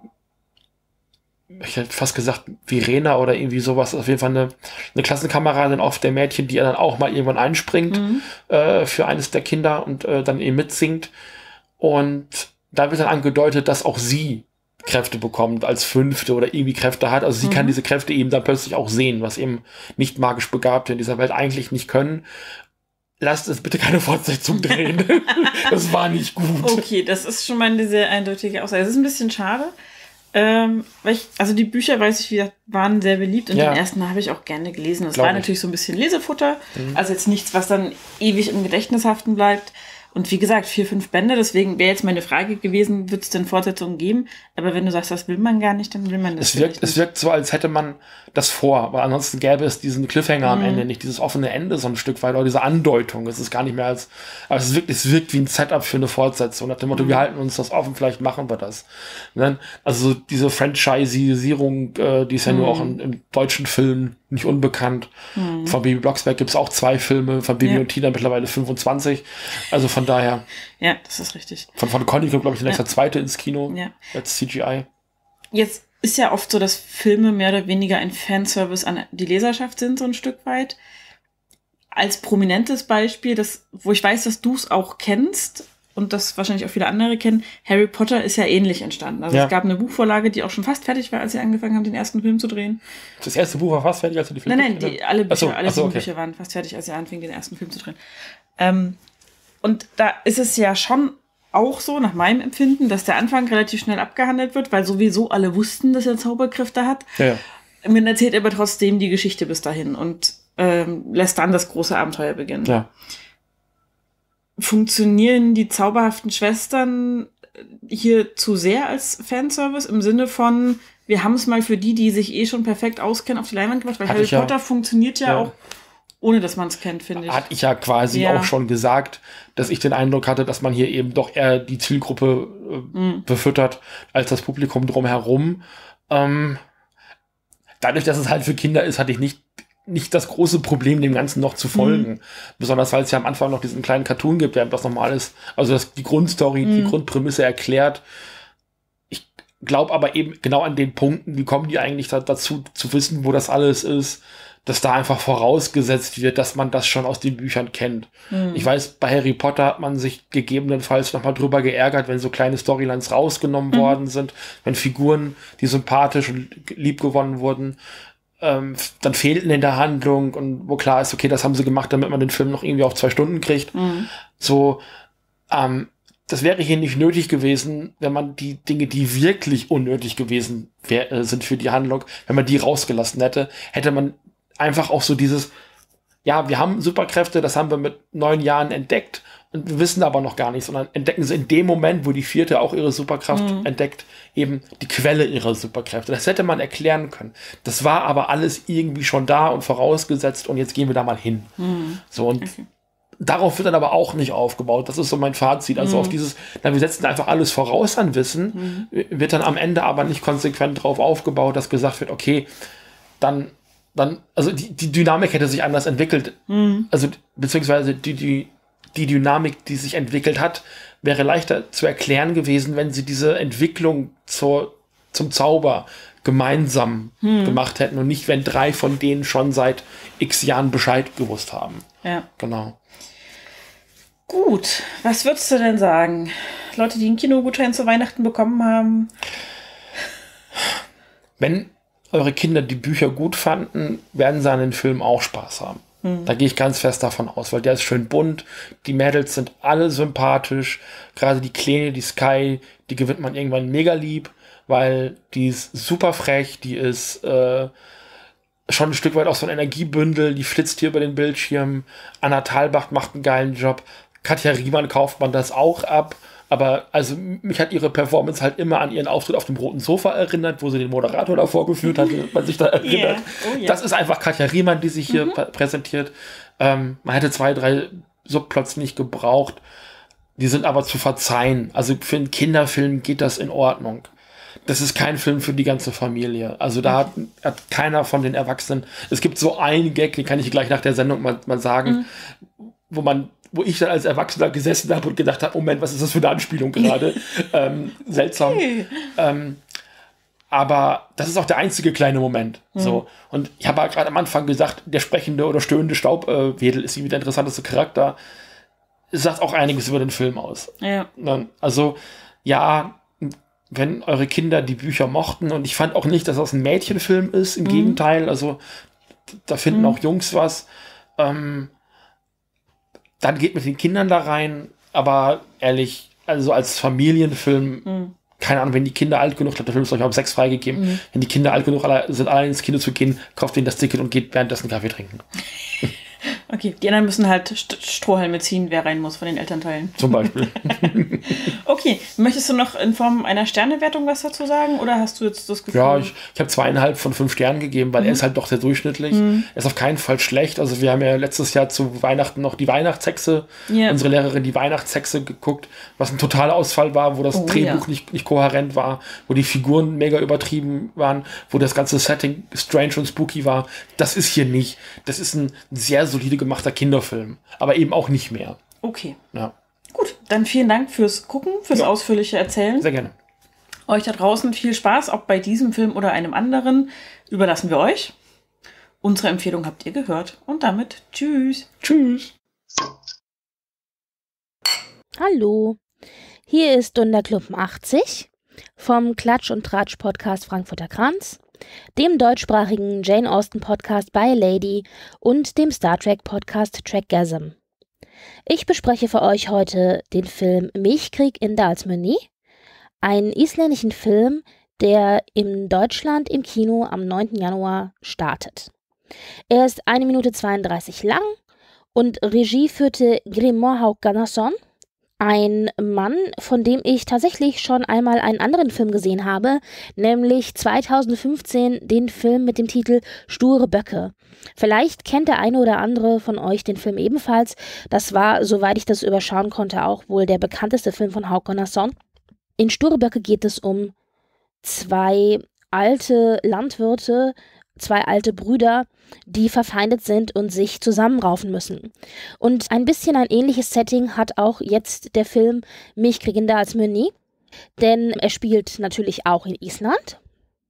ich hätte fast gesagt, Verena oder irgendwie sowas, auf jeden Fall eine Klassenkameradin oft der Mädchen, die dann auch mal irgendwann einspringt für eines der Kinder und dann eben mitsingt. Und da wird dann angedeutet, dass auch sie Kräfte bekommt als 5. oder irgendwie Kräfte hat. Also sie kann diese Kräfte eben dann plötzlich auch sehen, was eben nicht magisch Begabte in dieser Welt eigentlich nicht können. Lasst es bitte keine Fortsetzung drehen. Das war nicht gut. Okay, das ist schon mal eine sehr eindeutige Aussage. Es ist ein bisschen schade. Also die Bücher, weiß ich, wie gesagt, waren sehr beliebt und den ersten habe ich auch gerne gelesen. Das war natürlich so ein bisschen Lesefutter, also jetzt nichts, was dann ewig im Gedächtnis haften bleibt. Und wie gesagt, 4, 5 Bände, deswegen wäre jetzt meine Frage gewesen, wird es denn Fortsetzungen geben? Aber wenn du sagst, das will man gar nicht, dann will man das nicht. Es wirkt so, als hätte man das vor, weil ansonsten gäbe es diesen Cliffhanger am Ende, nicht dieses offene Ende so ein Stück weit, oder diese Andeutung. Es ist gar nicht mehr aber es wirkt wie ein Setup für eine Fortsetzung. Nach dem Motto, wir halten uns das offen, vielleicht machen wir das. Also diese Franchisierung, die ist ja nur auch im deutschen Film nicht unbekannt. Von Bibi Blocksberg gibt es auch 2 Filme, von Bibi und Tina mittlerweile 25. Also von daher. Ja, das ist richtig. Von Conny kommt, glaube ich, der nächste 2. ins Kino als CGI. Jetzt ist ja oft so, dass Filme mehr oder weniger ein Fanservice an die Leserschaft sind, so ein Stück weit. Als prominentes Beispiel, wo ich weiß, dass du es auch kennst und das wahrscheinlich auch viele andere kennen, Harry Potter ist ja ähnlich entstanden. Also es gab eine Buchvorlage, die auch schon fast fertig war, als sie angefangen haben, den ersten Film zu drehen. Das erste Buch war fast fertig, als du die Filme Nein, alle Bücher, Bücher waren fast fertig, als sie anfingen, den ersten Film zu drehen. Und da ist es ja schon auch so, nach meinem Empfinden, dass der Anfang relativ schnell abgehandelt wird, weil sowieso alle wussten, dass er Zauberkräfte hat. Ja. Man erzählt aber trotzdem die Geschichte bis dahin und lässt dann das große Abenteuer beginnen. Ja. Funktionieren die zauberhaften Schwestern hier zu sehr als Fanservice im Sinne von, wir haben es mal für die sich eh schon perfekt auskennen, auf die Leinwand gemacht, weil Harry Potter funktioniert ja auch, ohne dass man es kennt, finde ich. Hatte ich ja quasi auch schon gesagt, dass ich den Eindruck hatte, dass man hier eben doch eher die Zielgruppe befüttert, als das Publikum drumherum. Dadurch, dass es halt für Kinder ist, hatte ich nicht das große Problem, dem Ganzen noch zu folgen. Besonders, weil es ja am Anfang noch diesen kleinen Cartoon gibt, der das nochmal alles, also die Grundstory, die Grundprämisse erklärt. Ich glaube aber eben genau an den Punkten, wie kommen die eigentlich dazu, zu wissen, wo das alles ist, dass da einfach vorausgesetzt wird, dass man das schon aus den Büchern kennt. Ich weiß, bei Harry Potter hat man sich gegebenenfalls nochmal drüber geärgert, wenn so kleine Storylines rausgenommen worden sind, wenn Figuren, die sympathisch und lieb gewonnen wurden, dann fehlten in der Handlung und wo klar ist, okay, das haben sie gemacht, damit man den Film noch irgendwie auf 2 Stunden kriegt. So, das wäre hier nicht nötig gewesen, wenn man die Dinge, die wirklich unnötig gewesen sind für die Handlung, wenn man die rausgelassen hätte man einfach auch so dieses, ja, wir haben Superkräfte, das haben wir mit 9 Jahren entdeckt und wir wissen aber noch gar nicht, sondern entdecken sie in dem Moment, wo die 4. auch ihre Superkraft entdeckt, eben die Quelle ihrer Superkräfte. Das hätte man erklären können. Das war aber alles irgendwie schon da und vorausgesetzt und jetzt gehen wir da mal hin. So, und darauf wird dann aber auch nicht aufgebaut. Das ist so mein Fazit. Also auf dieses, wir setzen einfach alles voraus an Wissen, wird dann am Ende aber nicht konsequent drauf aufgebaut, dass gesagt wird, okay, dann also die Dynamik hätte sich anders entwickelt. Also beziehungsweise die Dynamik, die sich entwickelt hat, wäre leichter zu erklären gewesen, wenn sie diese Entwicklung zum Zauber gemeinsam gemacht hätten und nicht, wenn 3 von denen schon seit x Jahren Bescheid gewusst haben. Ja. Genau. Gut, was würdest du denn sagen? Leute, die einen Kinogutschein zu Weihnachten bekommen haben? Wenn eure Kinder die Bücher gut fanden, werden sie an den Film auch Spaß haben. Da gehe ich ganz fest davon aus, weil der ist schön bunt, die Mädels sind alle sympathisch, gerade die Kleine, die Sky, die gewinnt man irgendwann mega lieb, weil die ist super frech, die ist schon ein Stück weit auch so ein Energiebündel, die flitzt hier über den Bildschirm, Anna Thalbach macht einen geilen Job, Katja Riemann kauft man das auch ab, aber also mich hat ihre Performance halt immer an ihren Auftritt auf dem roten Sofa erinnert, wo sie den Moderator da vorgeführt hat, man sich da erinnert. Yeah. Oh, yeah. Das ist einfach Katja Riemann, die sich hier präsentiert. Man hätte 2, 3 Subplots nicht gebraucht. Die sind aber zu verzeihen. Also für einen Kinderfilm geht das in Ordnung. Das ist kein Film für die ganze Familie. Also da hat keiner von den Erwachsenen. Es gibt so einen Gag, den kann ich gleich nach der Sendung mal sagen, wo ich dann als Erwachsener gesessen habe und gedacht habe, Moment, was ist das für eine Anspielung gerade? Seltsam. Aber das ist auch der einzige kleine Moment. So. Und ich habe gerade am Anfang gesagt, der sprechende oder stöhnende Staubwedel ist irgendwie der interessanteste Charakter. Es sagt auch einiges über den Film aus. Ja. Also, ja, wenn eure Kinder die Bücher mochten, und ich fand auch nicht, dass das ein Mädchenfilm ist, im Gegenteil, also da finden auch Jungs was, dann geht mit den Kindern da rein, aber ehrlich, also als Familienfilm, keine Ahnung, wenn die Kinder alt genug, ich glaube, der Film ist glaube ich ab 6 freigegeben, wenn die Kinder alt genug sind, allein ins Kino zu gehen, kauft ihnen das Ticket und geht währenddessen Kaffee trinken. Okay, die anderen müssen halt Strohhalme ziehen, wer rein muss von den Elternteilen. Zum Beispiel. Okay, möchtest du noch in Form einer Sternewertung was dazu sagen? Oder hast du jetzt das Gefühl? Ja, ich habe 2,5 von 5 Sternen gegeben, weil er ist halt doch sehr durchschnittlich. Er ist auf keinen Fall schlecht. Also wir haben ja letztes Jahr zu Weihnachten noch die Weihnachtshexe, unsere Lehrerin die Weihnachtshexe geguckt, was ein totaler Ausfall war, wo das Drehbuch nicht kohärent war, wo die Figuren mega übertrieben waren, wo das ganze Setting strange und spooky war. Das ist hier nicht. Das ist ein sehr solide gemachter Kinderfilm, aber eben auch nicht mehr. Okay. Ja. Gut, dann vielen Dank fürs Gucken, fürs ausführliche Erzählen. Sehr gerne. Euch da draußen viel Spaß, ob bei diesem Film oder einem anderen, überlassen wir euch. Unsere Empfehlung habt ihr gehört und damit tschüss. Tschüss. Hallo, hier ist Dunderklumpen 80 vom Klatsch und Tratsch Podcast Frankfurter Kranz, dem deutschsprachigen Jane Austen Podcast by Lady und dem Star Trek Podcast Trekgasm. Ich bespreche für euch heute den Film Milchkrieg in Dalsmynni, einen isländischen Film, der in Deutschland im Kino am 9. Januar startet. Er ist 1 Minute 32 lang und Regie führte Grimor Hauk Gunnarsson, ein Mann, von dem ich tatsächlich schon einmal einen anderen Film gesehen habe, nämlich 2015 den Film mit dem Titel Sture Böcke. Vielleicht kennt der eine oder andere von euch den Film ebenfalls. Das war, soweit ich das überschauen konnte, auch wohl der bekannteste Film von Hauk Gunnarsson. In Sture Böcke geht es um 2 alte Landwirte, 2 alte Brüder, die verfeindet sind und sich zusammenraufen müssen. Und ein bisschen ein ähnliches Setting hat auch jetzt der Film Milchkrieg in Dalsmynni, denn er spielt natürlich auch in Island.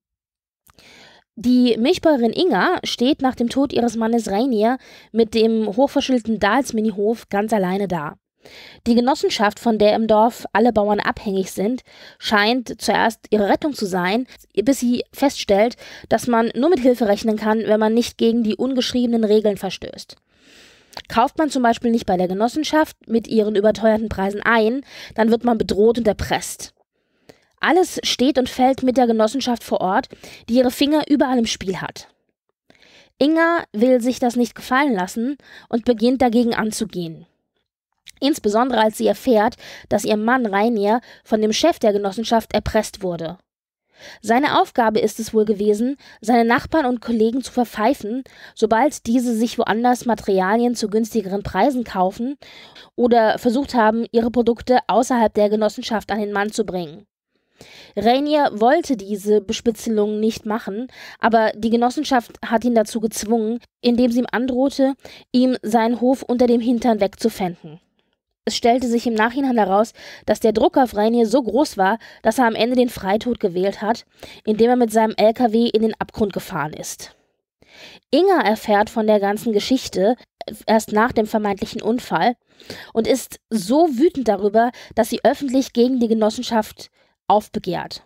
Die Milchbäuerin Inga steht nach dem Tod ihres Mannes Reynir mit dem hochverschuldeten Dalsmynni-Hof ganz alleine da. Die Genossenschaft, von der im Dorf alle Bauern abhängig sind, scheint zuerst ihre Rettung zu sein, bis sie feststellt, dass man nur mit Hilfe rechnen kann, wenn man nicht gegen die ungeschriebenen Regeln verstößt. Kauft man zum Beispiel nicht bei der Genossenschaft mit ihren überteuerten Preisen ein, dann wird man bedroht und erpresst. Alles steht und fällt mit der Genossenschaft vor Ort, die ihre Finger überall im Spiel hat. Inga will sich das nicht gefallen lassen und beginnt dagegen anzugehen. Insbesondere als sie erfährt, dass ihr Mann Reynir von dem Chef der Genossenschaft erpresst wurde. Seine Aufgabe ist es wohl gewesen, seine Nachbarn und Kollegen zu verpfeifen, sobald diese sich woanders Materialien zu günstigeren Preisen kaufen oder versucht haben, ihre Produkte außerhalb der Genossenschaft an den Mann zu bringen. Rainier wollte diese Bespitzelung nicht machen, aber die Genossenschaft hat ihn dazu gezwungen, indem sie ihm androhte, ihm seinen Hof unter dem Hintern wegzupfänden. Es stellte sich im Nachhinein heraus, dass der Druck auf Rainier so groß war, dass er am Ende den Freitod gewählt hat, indem er mit seinem LKW in den Abgrund gefahren ist. Inga erfährt von der ganzen Geschichte erst nach dem vermeintlichen Unfall und ist so wütend darüber, dass sie öffentlich gegen die Genossenschaft aufbegehrt.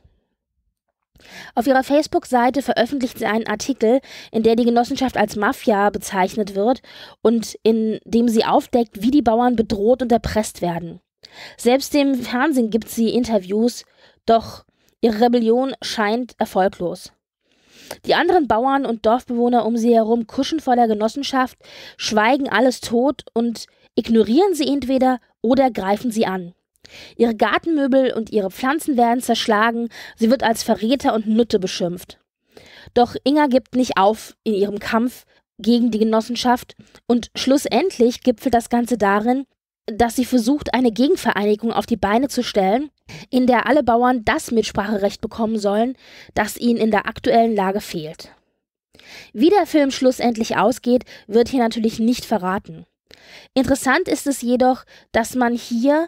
Auf ihrer Facebook-Seite veröffentlicht sie einen Artikel, in der die Genossenschaft als Mafia bezeichnet wird und in dem sie aufdeckt, wie die Bauern bedroht und erpresst werden. Selbst im Fernsehen gibt sie Interviews, doch ihre Rebellion scheint erfolglos. Die anderen Bauern und Dorfbewohner um sie herum kuschen vor der Genossenschaft, schweigen alles tot und ignorieren sie entweder oder greifen sie an. Ihre Gartenmöbel und ihre Pflanzen werden zerschlagen, sie wird als Verräter und Nutte beschimpft. Doch Inga gibt nicht auf in ihrem Kampf gegen die Genossenschaft und schlussendlich gipfelt das Ganze darin, dass sie versucht, eine Gegenvereinigung auf die Beine zu stellen, in der alle Bauern das Mitspracherecht bekommen sollen, das ihnen in der aktuellen Lage fehlt. Wie der Film schlussendlich ausgeht, wird hier natürlich nicht verraten. Interessant ist es jedoch, dass man hier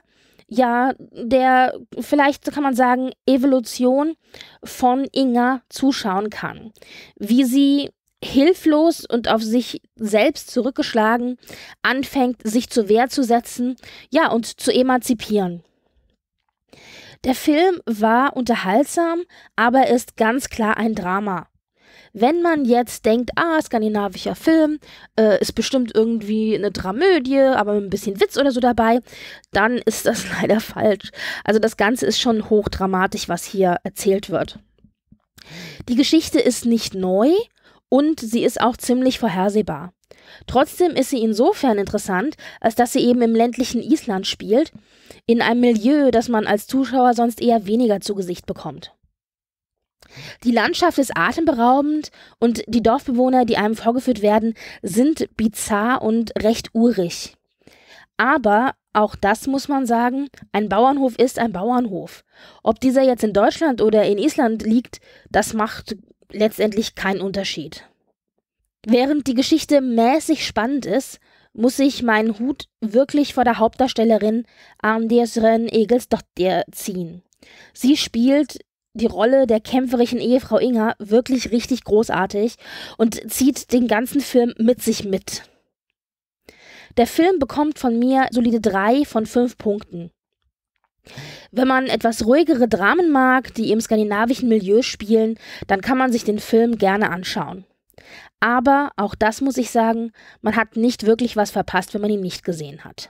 der, vielleicht kann man sagen, Evolution von Inga zuschauen kann. Wie sie hilflos und auf sich selbst zurückgeschlagen anfängt, sich zur Wehr zu setzen, und zu emanzipieren. Der Film war unterhaltsam, aber ist ganz klar ein Drama. Wenn man jetzt denkt, skandinavischer Film, ist bestimmt irgendwie eine Dramödie, aber mit ein bisschen Witz oder so dabei, dann ist das leider falsch. Also das Ganze ist schon hochdramatisch, was hier erzählt wird. Die Geschichte ist nicht neu und sie ist auch ziemlich vorhersehbar. Trotzdem ist sie insofern interessant, als dass sie eben im ländlichen Island spielt, in einem Milieu, das man als Zuschauer sonst eher weniger zu Gesicht bekommt. Die Landschaft ist atemberaubend und die Dorfbewohner, die einem vorgeführt werden, sind bizarr und recht urig. Aber auch das muss man sagen, ein Bauernhof ist ein Bauernhof. Ob dieser jetzt in Deutschland oder in Island liegt, das macht letztendlich keinen Unterschied. Während die Geschichte mäßig spannend ist, muss ich meinen Hut wirklich vor der Hauptdarstellerin Arndísren Egilsdóttir ziehen. Sie spielt die Rolle der kämpferischen Ehefrau Inga wirklich richtig großartig und zieht den ganzen Film mit sich mit. Der Film bekommt von mir solide 3 von 5 Punkten. Wenn man etwas ruhigere Dramen mag, die im skandinavischen Milieu spielen, dann kann man sich den Film gerne anschauen. Aber, auch das muss ich sagen, man hat nicht wirklich was verpasst, wenn man ihn nicht gesehen hat.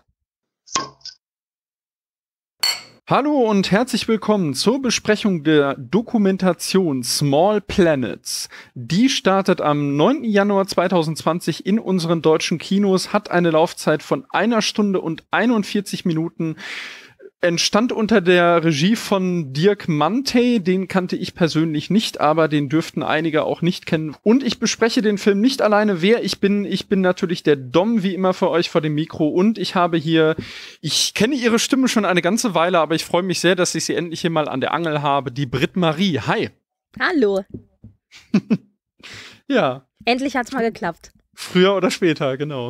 Hallo und herzlich willkommen zur Besprechung der Dokumentation Small Planets. Die startet am 9. Januar 2020 in unseren deutschen Kinos, hat eine Laufzeit von 1 Stunde und 41 Minuten. Entstand unter der Regie von Dirk Mantey, den kannte ich persönlich nicht, aber den dürften einige auch nicht kennen. Und ich bespreche den Film nicht alleine, wer ich bin. Ich bin natürlich der Dom, wie immer für euch vor dem Mikro. Und ich kenne ihre Stimme schon eine ganze Weile, aber ich freue mich sehr, dass ich sie endlich hier mal an der Angel habe. Die Britt-Marie. Hi. Hallo. Ja. Endlich hat's mal geklappt. Früher oder später, genau.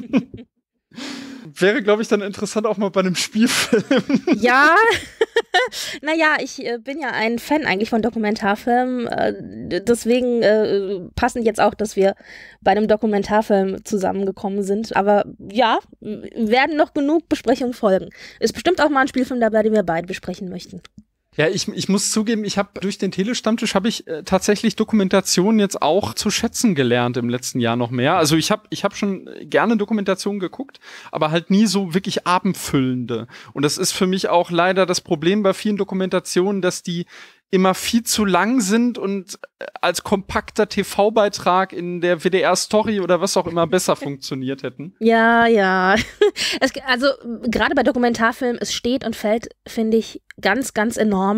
Wäre, glaube ich, dann interessant auch mal bei einem Spielfilm. Ja, naja, ich bin ja ein Fan eigentlich von Dokumentarfilmen, deswegen passend jetzt auch, dass wir bei einem Dokumentarfilm zusammengekommen sind. Aber ja, werden noch genug Besprechungen folgen. Ist bestimmt auch mal ein Spielfilm dabei, den wir beide besprechen möchten. Ja, ich muss zugeben, durch den Telestammtisch habe ich tatsächlich Dokumentationen jetzt auch zu schätzen gelernt im letzten Jahr noch mehr. Also ich hab schon gerne Dokumentationen geguckt, aber halt nie so wirklich abendfüllende. Und das ist für mich auch leider das Problem bei vielen Dokumentationen, dass die immer viel zu lang sind und als kompakter TV-Beitrag in der WDR-Story oder was auch immer besser funktioniert hätten. Ja. Also gerade bei Dokumentarfilmen, es steht und fällt, finde ich, ganz, ganz enorm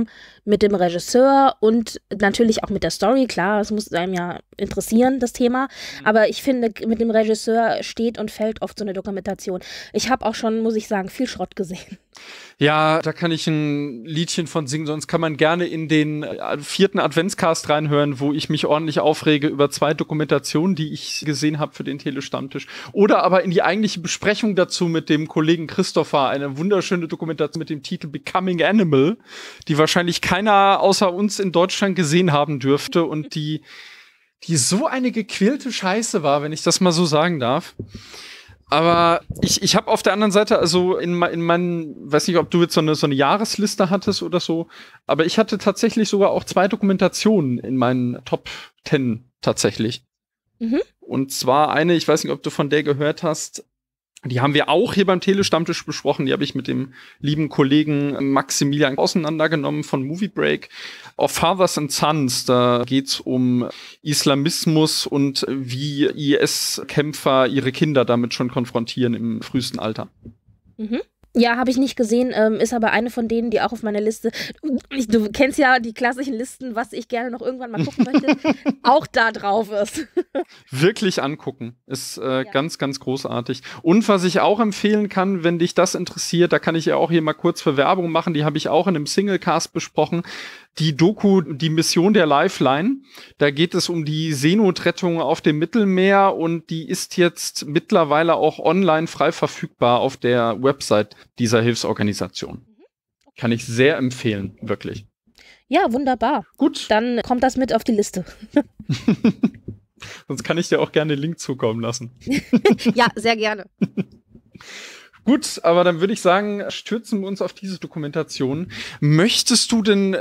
mit dem Regisseur und natürlich auch mit der Story. Klar, es muss einem ja interessieren, das Thema. Aber ich finde, mit dem Regisseur steht und fällt oft so eine Dokumentation. Ich habe auch schon, muss ich sagen, viel Schrott gesehen. Ja, da kann ich ein Liedchen von singen, sonst kann man gerne in den 4. Adventscast reinhören, wo ich mich ordentlich aufrege über 2 Dokumentationen, die ich gesehen habe für den Telestammtisch. Oder aber in die eigentliche Besprechung dazu mit dem Kollegen Christopher, eine wunderschöne Dokumentation mit dem Titel Becoming Animal, die wahrscheinlich keiner außer uns in Deutschland gesehen haben dürfte und die so eine gequälte Scheiße war, wenn ich das mal so sagen darf. Aber ich habe auf der anderen Seite, also in meinen, weiß nicht, ob du jetzt so eine Jahresliste hattest oder so, aber ich hatte tatsächlich sogar auch 2 Dokumentationen in meinen Top 10 tatsächlich. Mhm. Und zwar eine, ich weiß nicht, ob du von der gehört hast, die haben wir auch hier beim Telestammtisch besprochen. Die habe ich mit dem lieben Kollegen Maximilian auseinandergenommen von Movie Break. Auf Fathers and Sons, da geht's um Islamismus und wie IS-Kämpfer ihre Kinder damit schon konfrontieren im frühesten Alter. Mhm. Ja, habe ich nicht gesehen, ist aber eine von denen, die auch auf meiner Liste, du kennst ja die klassischen Listen, was ich gerne noch irgendwann mal gucken möchte, auch da drauf ist. Wirklich angucken, ist ganz, ganz großartig. Und was ich auch empfehlen kann, wenn dich das interessiert, da kann ich ja auch hier mal kurz für Werbung machen, die habe ich auch in einem Singlecast besprochen, die Doku Die Mission der Lifeline. Da geht es um die Seenotrettung auf dem Mittelmeer und die ist jetzt mittlerweile auch online frei verfügbar auf der Website dieser Hilfsorganisation. Kann ich sehr empfehlen, wirklich. Ja, wunderbar. Gut. Dann kommt das mit auf die Liste. Sonst kann ich dir auch gerne den Link zukommen lassen. Ja, sehr gerne. Gut, aber dann würde ich sagen, stürzen wir uns auf diese Dokumentation. Möchtest du denn,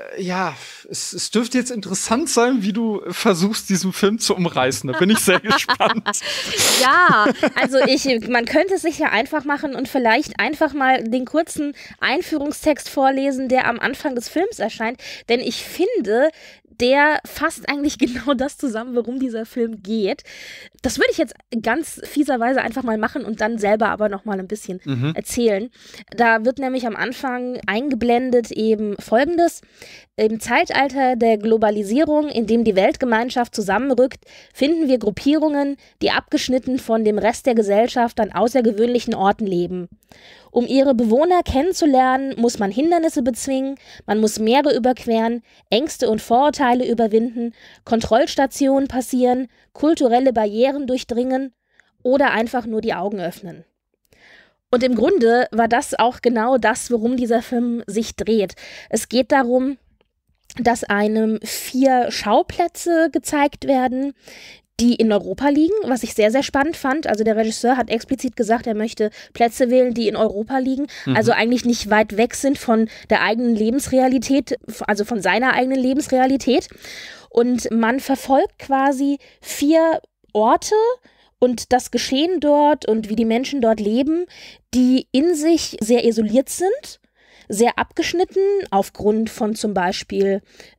es dürfte jetzt interessant sein, wie du versuchst, diesen Film zu umreißen. Da bin ich sehr gespannt. Ja, also man könnte es sich ja einfach machen und vielleicht einfach mal den kurzen Einführungstext vorlesen, der am Anfang des Films erscheint. Denn ich finde, der fasst eigentlich genau das zusammen, worum dieser Film geht. Das würde ich jetzt ganz fieserweise einfach mal machen und dann selber aber noch mal ein bisschen erzählen. Da wird nämlich am Anfang eingeblendet eben Folgendes. Im Zeitalter der Globalisierung, in dem die Weltgemeinschaft zusammenrückt, finden wir Gruppierungen, die abgeschnitten von dem Rest der Gesellschaft an außergewöhnlichen Orten leben. Um ihre Bewohner kennenzulernen, muss man Hindernisse bezwingen, man muss Meere überqueren, Ängste und Vorurteile überwinden, Kontrollstationen passieren, kulturelle Barrieren durchdringen oder einfach nur die Augen öffnen. Und im Grunde war das auch genau das, worum dieser Film sich dreht. Es geht darum, dass einem 4 Schauplätze gezeigt werden, die in Europa liegen, was ich sehr, sehr spannend fand. Also der Regisseur hat explizit gesagt, er möchte Plätze wählen, die in Europa liegen, also eigentlich nicht weit weg sind von der eigenen Lebensrealität, also von seiner eigenen Lebensrealität. Und man verfolgt quasi 4 Orte und das Geschehen dort und wie die Menschen dort leben, die in sich sehr isoliert sind, sehr abgeschnitten aufgrund von zum Beispiel,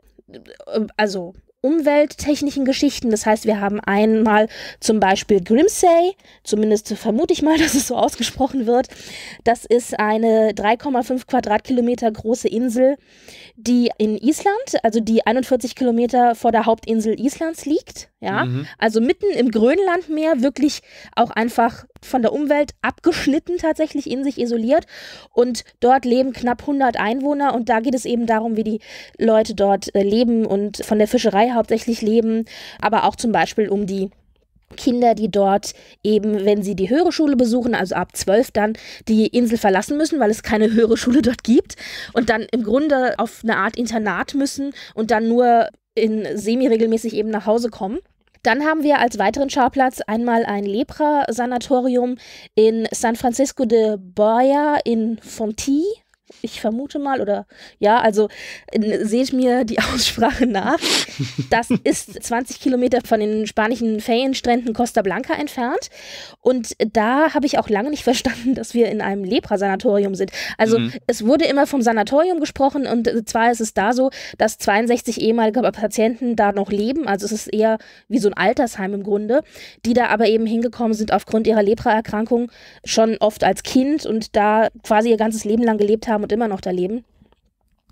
also umwelttechnischen Geschichten. Das heißt, wir haben einmal zum Beispiel Grimsay, zumindest vermute ich mal, dass es so ausgesprochen wird. Das ist eine 3,5 Quadratkilometer große Insel, die in Island, also die 41 Kilometer vor der Hauptinsel Islands liegt. Ja? Also mitten im Grönlandmeer, wirklich auch einfach von der Umwelt abgeschnitten, tatsächlich in sich isoliert. Und dort leben knapp 100 Einwohner und da geht es eben darum, wie die Leute dort leben und von der Fischerei hauptsächlich leben, aber auch zum Beispiel um die Kinder, die dort eben, wenn sie die höhere Schule besuchen, also ab 12 dann, die Insel verlassen müssen, weil es keine höhere Schule dort gibt und dann im Grunde auf eine Art Internat müssen und dann nur semi-regelmäßig eben nach Hause kommen. Dann haben wir als weiteren Schauplatz einmal ein Lepra-Sanatorium in San Francisco de Bahia in Fonti. Ich vermute mal, oder ja, also seht mir die Aussprache nach. Das ist 20 Kilometer von den spanischen Ferienstränden Costa Blanca entfernt. Und da habe ich auch lange nicht verstanden, dass wir in einem Lepra-Sanatorium sind. Also es wurde immer vom Sanatorium gesprochen und zwar ist es da so, dass 62 ehemalige Patienten da noch leben. Also es ist eher wie so ein Altersheim im Grunde, die da aber eben hingekommen sind aufgrund ihrer Lepra-Erkrankung schon oft als Kind und da quasi ihr ganzes Leben lang gelebt haben und immer noch da leben.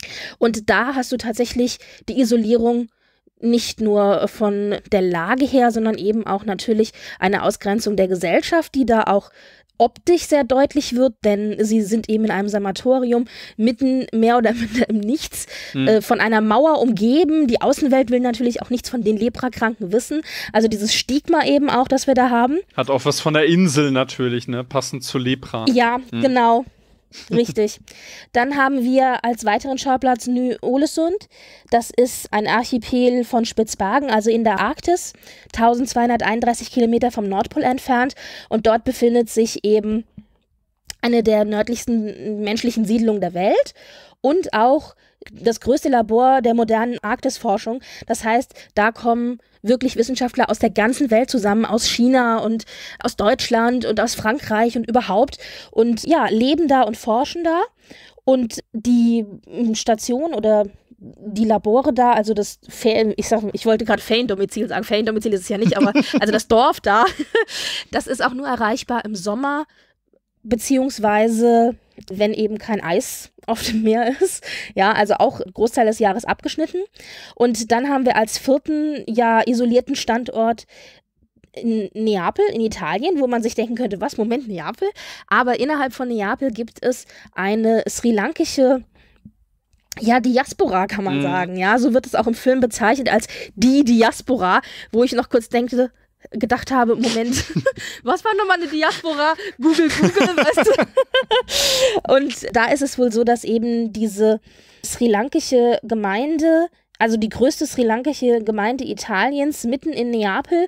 Und da hast du tatsächlich die Isolierung nicht nur von der Lage her, sondern eben auch natürlich eine Ausgrenzung der Gesellschaft, die da auch optisch sehr deutlich wird, denn sie sind eben in einem Sanatorium mitten mehr oder minder im Nichts, von einer Mauer umgeben. Die Außenwelt will natürlich auch nichts von den Leprakranken wissen. Also dieses Stigma eben auch, das wir da haben. Hat auch was von der Insel natürlich, ne? Passend zu Lepra. Ja, genau. Richtig. Dann haben wir als weiteren Schauplatz Ny-Ålesund. Das ist ein Archipel von Spitzbergen, also in der Arktis, 1231 Kilometer vom Nordpol entfernt. Und dort befindet sich eben eine der nördlichsten menschlichen Siedlungen der Welt und auch das größte Labor der modernen Arktisforschung. Das heißt, da kommen wirklich Wissenschaftler aus der ganzen Welt zusammen, aus China und aus Deutschland und aus Frankreich und überhaupt und ja, leben da und forschen da. Und die Station oder die Labore da, also das, ich wollte gerade Feriendomizil sagen, Feriendomizil ist es ja nicht, aber also das Dorf da, das ist auch nur erreichbar im Sommer, beziehungsweise wenn eben kein Eis auf dem Meer ist. Ja, also auch Großteil des Jahres abgeschnitten. Und dann haben wir als vierten, ja, isolierten Standort in Neapel in Italien, wo man sich denken könnte, was, Moment, Neapel? Aber innerhalb von Neapel gibt es eine sri-lankische, ja, Diaspora, kann man sagen. Ja, so wird es auch im Film bezeichnet als die Diaspora, wo ich noch kurz gedacht habe, Moment, was war nochmal eine Diaspora? Google, weißt du? Und da ist es wohl so, dass eben diese sri-lankische Gemeinde, also die größte sri-lankische Gemeinde Italiens, mitten in Neapel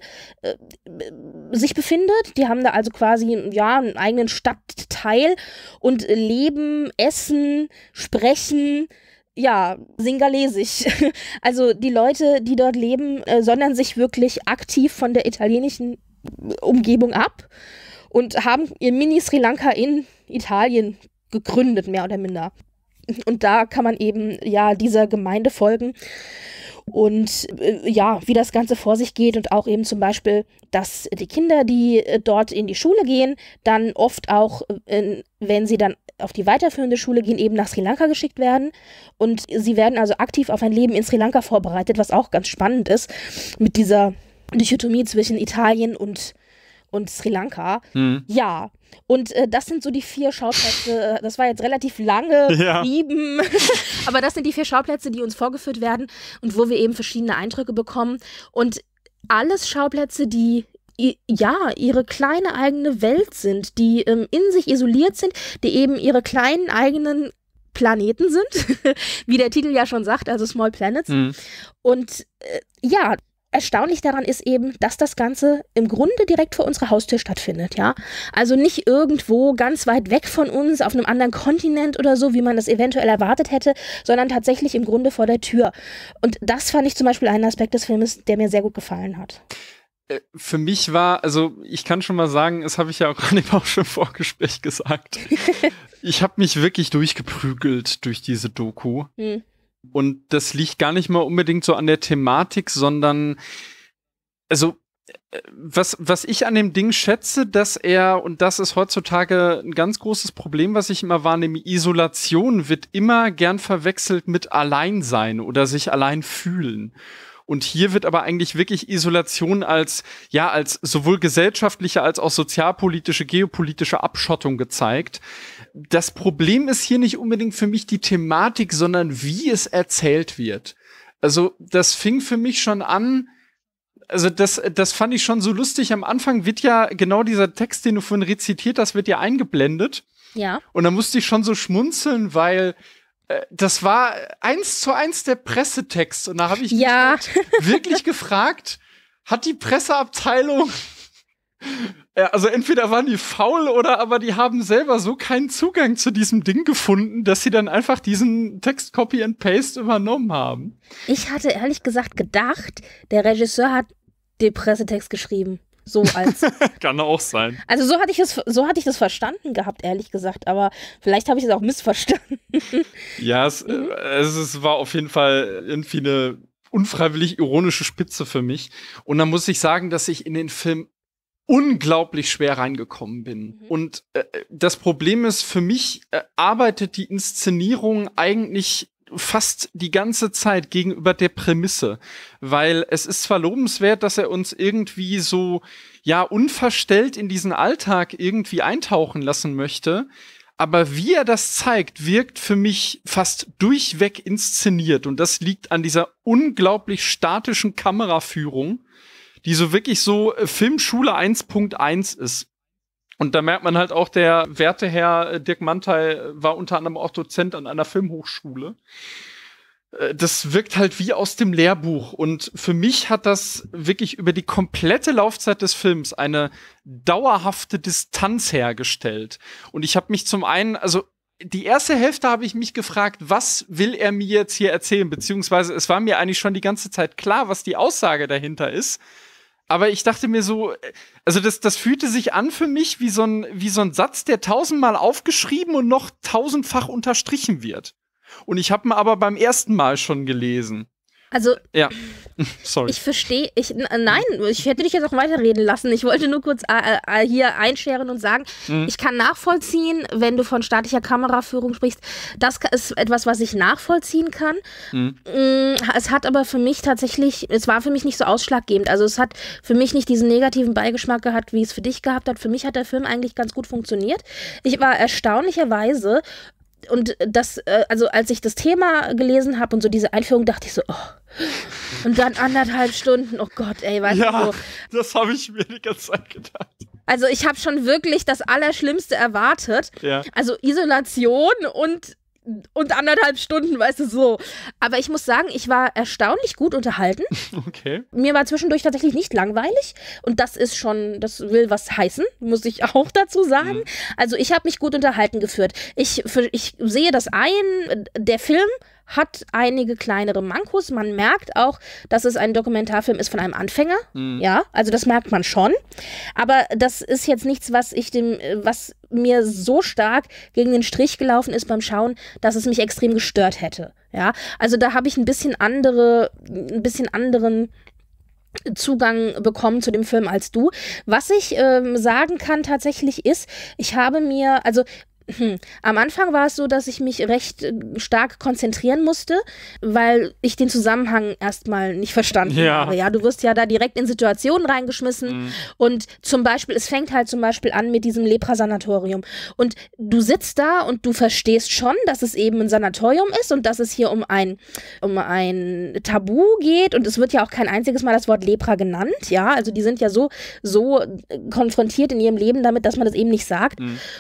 sich befindet. Die haben da also quasi ja, einen eigenen Stadtteil und leben, essen, sprechen, ja, singalesisch. Also die Leute, die dort leben, sondern sich wirklich aktiv von der italienischen Umgebung ab und haben ihr Mini-Sri Lanka in Italien gegründet, mehr oder minder. Und da kann man eben ja dieser Gemeinde folgen und ja, wie das Ganze vor sich geht und auch eben zum Beispiel, dass die Kinder, die dort in die Schule gehen, dann oft auch, wenn sie dann auf die weiterführende Schule gehen, eben nach Sri Lanka geschickt werden und sie werden also aktiv auf ein Leben in Sri Lanka vorbereitet, was auch ganz spannend ist mit dieser Dichotomie zwischen Italien und Sri Lanka. Ja, und das sind so die 4 Schauplätze, das war jetzt relativ lange beschrieben, aber das sind die 4 Schauplätze, die uns vorgeführt werden und wo wir eben verschiedene Eindrücke bekommen und alles Schauplätze, die ja, ihre kleine eigene Welt sind, die in sich isoliert sind, die eben ihre kleinen eigenen Planeten sind, wie der Titel ja schon sagt, also Small Planets. Und ja, erstaunlich daran ist eben, dass das Ganze im Grunde direkt vor unserer Haustür stattfindet, ja. Also nicht irgendwo ganz weit weg von uns, auf einem anderen Kontinent oder so, wie man das eventuell erwartet hätte, sondern tatsächlich im Grunde vor der Tür. Und das fand ich zum Beispiel einen Aspekt des Filmes, der mir sehr gut gefallen hat. Für mich war, also ich kann schon mal sagen, das habe ich ja auch gerade auch schon im Vorgespräch gesagt, ich habe mich wirklich durchgeprügelt durch diese Doku. Und das liegt gar nicht mal unbedingt so an der Thematik, sondern, also, was ich an dem Ding schätze, dass und das ist heutzutage ein ganz großes Problem, was ich immer wahrnehme, Isolation wird immer gern verwechselt mit Alleinsein oder sich allein fühlen. Und hier wird aber eigentlich wirklich Isolation als sowohl gesellschaftliche als auch sozialpolitische, geopolitische Abschottung gezeigt. Das Problem ist hier nicht unbedingt für mich die Thematik, sondern wie es erzählt wird. Also das fing für mich schon an, also das fand ich schon so lustig. Am Anfang wird ja genau dieser Text, den du vorhin rezitiert hast, wird ja eingeblendet. Ja. Und da musste ich schon so schmunzeln, weil das war 1:1 der Pressetext. Und da habe ich mich wirklich gefragt, hat die Presseabteilung also entweder waren die faul oder aber die haben selber so keinen Zugang zu diesem Ding gefunden, dass sie dann einfach diesen Text Copy and Paste übernommen haben. Ich hatte ehrlich gesagt gedacht, der Regisseur hat den Pressetext geschrieben. So als. Kann auch sein. Also so hatte ich das verstanden gehabt, ehrlich gesagt, aber vielleicht habe ich es auch missverstanden. Ja, es war auf jeden Fall irgendwie eine unfreiwillig ironische Spitze für mich. Und dann muss ich sagen, dass ich in den Film unglaublich schwer reingekommen bin. Und das Problem ist, für mich arbeitet die Inszenierung eigentlich fast die ganze Zeit gegenüber der Prämisse, weil es ist zwar lobenswert, dass er uns irgendwie so, ja, unverstellt in diesen Alltag irgendwie eintauchen lassen möchte, aber wie er das zeigt, wirkt für mich fast durchweg inszeniert und das liegt an dieser unglaublich statischen Kameraführung, die so wirklich so Filmschule 1.1 ist. Und da merkt man halt auch, der werte Herr Dirk Manthey war unter anderem auch Dozent an einer Filmhochschule. Das wirkt halt wie aus dem Lehrbuch. Und für mich hat das wirklich über die komplette Laufzeit des Films eine dauerhafte Distanz hergestellt. Und ich habe mich zum einen, also die erste Hälfte habe ich mich gefragt, was will er mir jetzt hier erzählen? Beziehungsweise es war mir eigentlich schon die ganze Zeit klar, was die Aussage dahinter ist. Aber ich dachte mir so, also das fühlte sich an für mich wie so ein Satz, der 1000-mal aufgeschrieben und noch 1000-fach unterstrichen wird. Und ich habe ihn aber beim ersten Mal schon gelesen. Also, ja. Sorry. Ich verstehe, nein, ich hätte dich jetzt auch weiterreden lassen. Ich wollte nur kurz hier einscheren und sagen, ich kann nachvollziehen, wenn du von staatlicher Kameraführung sprichst. Das ist etwas, was ich nachvollziehen kann. Es hat aber für mich tatsächlich, es war für mich nicht so ausschlaggebend. Also es hat für mich nicht diesen negativen Beigeschmack gehabt, wie es für dich gehabt hat. Für mich hat der Film eigentlich ganz gut funktioniert. Ich war erstaunlicherweise. Und das, also als ich das Thema gelesen habe und so diese Einführung, dachte ich so, oh. Und dann 1,5 Stunden, oh Gott, ey, weißt du so. Das habe ich mir die ganze Zeit gedacht. Also ich habe schon wirklich das Allerschlimmste erwartet. Ja. Also Isolation und 1,5 Stunden, weißt du, so. Aber ich muss sagen, ich war erstaunlich gut unterhalten. Okay. Mir war zwischendurch tatsächlich nicht langweilig. Und das ist schon, das will was heißen, muss ich auch dazu sagen. Also ich habe mich gut unterhalten gefühlt. Ich sehe das ein, der Film hat einige kleinere Mankos. Man merkt auch, dass es ein Dokumentarfilm ist von einem Anfänger. Ja, also das merkt man schon. Aber das ist jetzt nichts, was mir so stark gegen den Strich gelaufen ist beim Schauen, dass es mich extrem gestört hätte. Ja, also da habe ich ein bisschen anderen Zugang bekommen zu dem Film als du. Was ich sagen kann tatsächlich ist, ich habe mir, also am Anfang war es so, dass ich mich recht stark konzentrieren musste, weil ich den Zusammenhang erstmal nicht verstanden habe. Ja, du wirst ja da direkt in Situationen reingeschmissen und zum Beispiel, es fängt halt zum Beispiel an mit diesem Lepra-Sanatorium und du sitzt da und du verstehst schon, dass es eben ein Sanatorium ist und dass es hier um ein Tabu geht und es wird ja auch kein einziges Mal das Wort Lepra genannt, ja, also die sind ja so konfrontiert in ihrem Leben damit, dass man das eben nicht sagt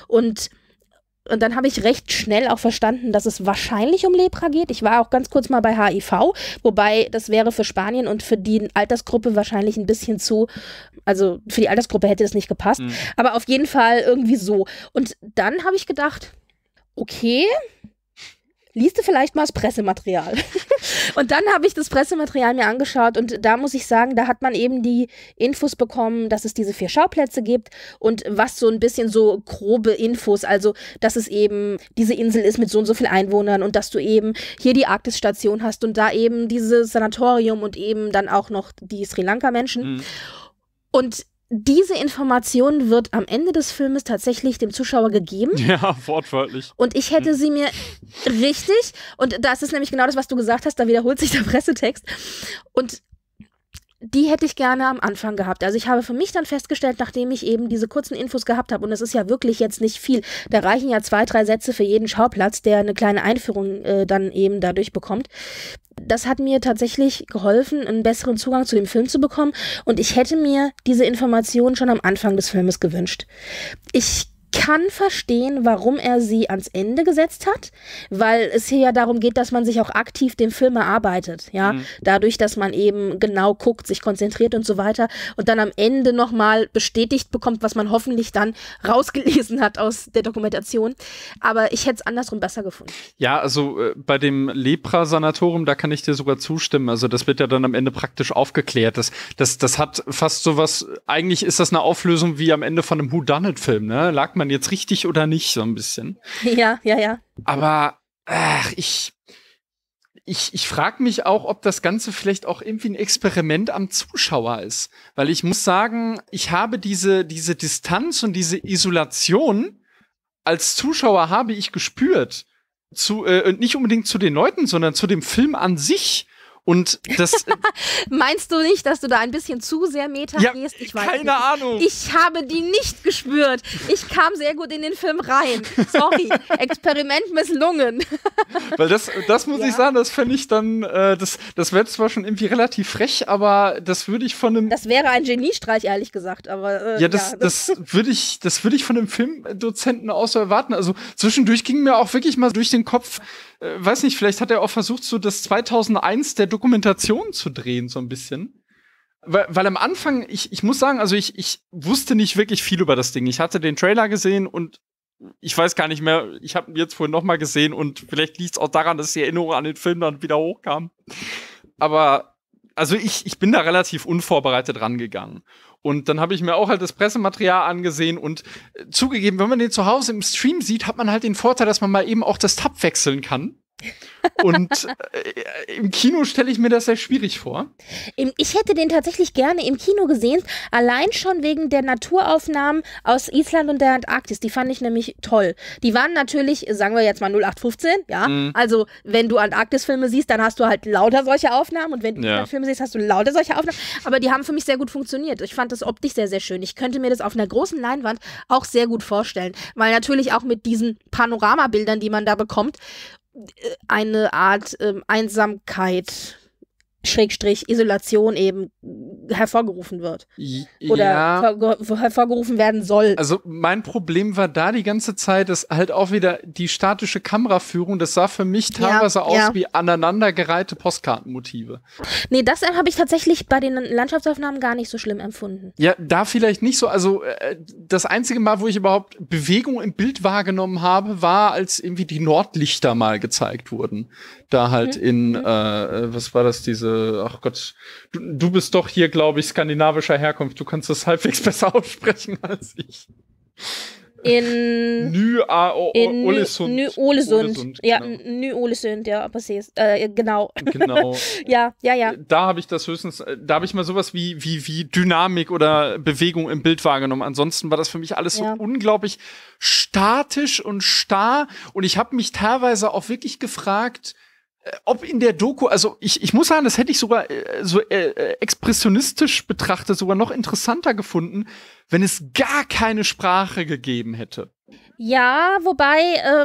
Und dann habe ich recht schnell auch verstanden, dass es wahrscheinlich um Lepra geht. Ich war auch ganz kurz mal bei HIV, wobei das wäre für Spanien und für die Altersgruppe wahrscheinlich ein bisschen also für die Altersgruppe hätte das nicht gepasst. Aber auf jeden Fall irgendwie so. Und dann habe ich gedacht, okay, liest du vielleicht mal das Pressematerial. Und dann habe ich das Pressematerial mir angeschaut und da muss ich sagen, da hat man eben die Infos bekommen, dass es diese 4 Schauplätze gibt und was so ein bisschen so grobe Infos, also dass es eben diese Insel ist mit so und so vielen Einwohnern und dass du eben hier die Arktis-Station hast und da eben dieses Sanatorium und eben dann auch noch die Sri Lanka-Menschen. Und diese Information wird am Ende des Filmes tatsächlich dem Zuschauer gegeben. Ja, wortwörtlich. Und ich hätte sie mir richtig, und das ist nämlich genau das, was du gesagt hast, da wiederholt sich der Pressetext. Und die hätte ich gerne am Anfang gehabt. Also ich habe für mich dann festgestellt, nachdem ich eben diese kurzen Infos gehabt habe, und es ist ja wirklich jetzt nicht viel, da reichen ja 2, 3 Sätze für jeden Schauplatz, der eine kleine Einführung dann eben dadurch bekommt. Das hat mir tatsächlich geholfen, einen besseren Zugang zu dem Film zu bekommen und ich hätte mir diese Informationen schon am Anfang des Filmes gewünscht. Ich kann verstehen, warum er sie ans Ende gesetzt hat, weil es hier ja darum geht, dass man sich auch aktiv dem Film erarbeitet, ja, dadurch, dass man eben genau guckt, sich konzentriert und so weiter und dann am Ende nochmal bestätigt bekommt, was man hoffentlich dann rausgelesen hat aus der Dokumentation, aber ich hätte es andersrum besser gefunden. Ja, also bei dem Lepra-Sanatorium, da kann ich dir sogar zustimmen, also das wird ja dann am Ende praktisch aufgeklärt, das hat fast sowas, eigentlich ist das eine Auflösung wie am Ende von einem Whodunit-Film, ne, lag man jetzt richtig oder nicht, so ein bisschen. Ja. Aber ich frage mich auch, ob das Ganze vielleicht auch irgendwie ein Experiment am Zuschauer ist. Weil ich muss sagen, ich habe diese Distanz und diese Isolation als Zuschauer habe ich gespürt. nicht unbedingt zu den Leuten, sondern zu dem Film an sich. Und das meinst du nicht, dass du da ein bisschen zu sehr Meta gehst? Ich weiß keine nicht. Ahnung. Ich habe die nicht gespürt. Ich kam sehr gut in den Film rein. Sorry, Experiment misslungen. Weil das muss ich sagen, das fände ich dann, das wäre zwar schon irgendwie relativ frech, aber das würde ich von einem... Das wäre ein Geniestreich, ehrlich gesagt, aber das würde ich von einem Filmdozenten aus so erwarten. Also zwischendurch ging mir auch wirklich mal durch den Kopf, weiß nicht, vielleicht hat er auch versucht, so das 2001 der Dokumentation zu drehen, so ein bisschen. Weil am Anfang, ich muss sagen, also ich wusste nicht wirklich viel über das Ding. Ich hatte den Trailer gesehen und ich weiß gar nicht mehr, ich habe ihn jetzt vorhin noch mal gesehen und vielleicht liegt es auch daran, dass die Erinnerung an den Film dann wieder hochkam. Aber also ich bin da relativ unvorbereitet rangegangen. Und dann habe ich mir auch halt das Pressematerial angesehen und zugegeben, wenn man den zu Hause im Stream sieht, hat man halt den Vorteil, dass man mal eben auch das Tab wechseln kann. Und im Kino stelle ich mir das sehr schwierig vor. Ich hätte den tatsächlich gerne im Kino gesehen, allein schon wegen der Naturaufnahmen aus Island und der Antarktis. Die fand ich nämlich toll. Die waren natürlich, sagen wir jetzt mal 0815, ja. Also, wenn du Antarktis-Filme siehst, dann hast du halt lauter solche Aufnahmen und wenn du Island-Filme siehst, hast du lauter solche Aufnahmen. Aber die haben für mich sehr gut funktioniert. Ich fand das optisch sehr, sehr schön. Ich könnte mir das auf einer großen Leinwand auch sehr gut vorstellen, weil natürlich auch mit diesen Panoramabildern, die man da bekommt, eine Art Einsamkeit, Schrägstrich, Isolation eben hervorgerufen wird. Oder hervorgerufen werden soll. Also mein Problem war da die ganze Zeit, dass halt auch wieder die statische Kameraführung, das sah für mich teilweise aus wie aneinandergereihte Postkartenmotive. Nee, das habe ich tatsächlich bei den Landschaftsaufnahmen gar nicht so schlimm empfunden. Ja, da vielleicht nicht so. Also das einzige Mal, wo ich überhaupt Bewegung im Bild wahrgenommen habe, war, als irgendwie die Nordlichter mal gezeigt wurden. Da halt was war das, ach Gott, du bist doch hier, glaube ich, skandinavischer Herkunft. Du kannst das halbwegs besser aussprechen als ich. In Ny-Ålesund. Ja, Ny-Ålesund, ja, precis. Genau. Genau. Ja. Da habe ich das höchstens, da habe ich mal sowas wie Dynamik oder Bewegung im Bild wahrgenommen. Ansonsten war das für mich alles so unglaublich statisch und starr. Und ich habe mich teilweise auch wirklich gefragt, ob in der Doku, also ich muss sagen, das hätte ich sogar expressionistisch betrachtet sogar noch interessanter gefunden, wenn es gar keine Sprache gegeben hätte. Ja, wobei,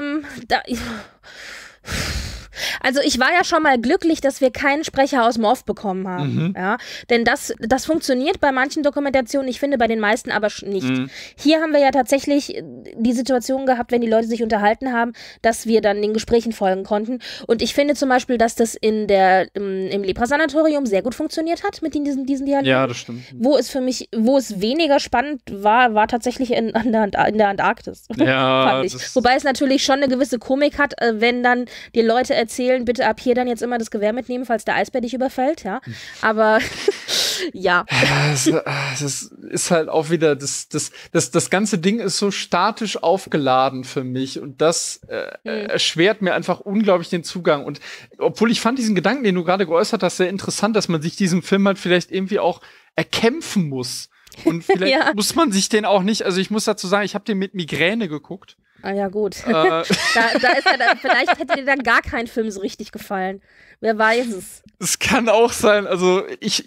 also ich war ja schon mal glücklich, dass wir keinen Sprecher aus Morph bekommen haben. Ja? Denn das funktioniert bei manchen Dokumentationen, ich finde bei den meisten aber nicht. Hier haben wir ja tatsächlich die Situation gehabt, wenn die Leute sich unterhalten haben, dass wir dann den Gesprächen folgen konnten. Und ich finde zum Beispiel, dass das im Lepra-Sanatorium sehr gut funktioniert hat mit diesen Dialogen. Ja, das stimmt. Wo es weniger spannend war tatsächlich in der Antarktis. Ja, fand ich. Wobei es natürlich schon eine gewisse Komik hat, wenn dann die Leute erzählen, bitte ab hier dann jetzt immer das Gewehr mitnehmen, falls der Eisbär dich überfällt, ja. Aber ja. Das ist halt auch wieder, das ganze Ding ist so statisch aufgeladen für mich und das erschwert mir einfach unglaublich den Zugang. Und obwohl ich fand diesen Gedanken, den du gerade geäußert hast, sehr interessant, dass man sich diesen Film halt vielleicht irgendwie auch erkämpfen muss. Und vielleicht muss man sich den auch nicht, also ich muss dazu sagen, ich habe den mit Migräne geguckt. Ah ja, gut. Da ist vielleicht hätte dir dann gar kein Film so richtig gefallen. Wer weiß es. Es kann auch sein, also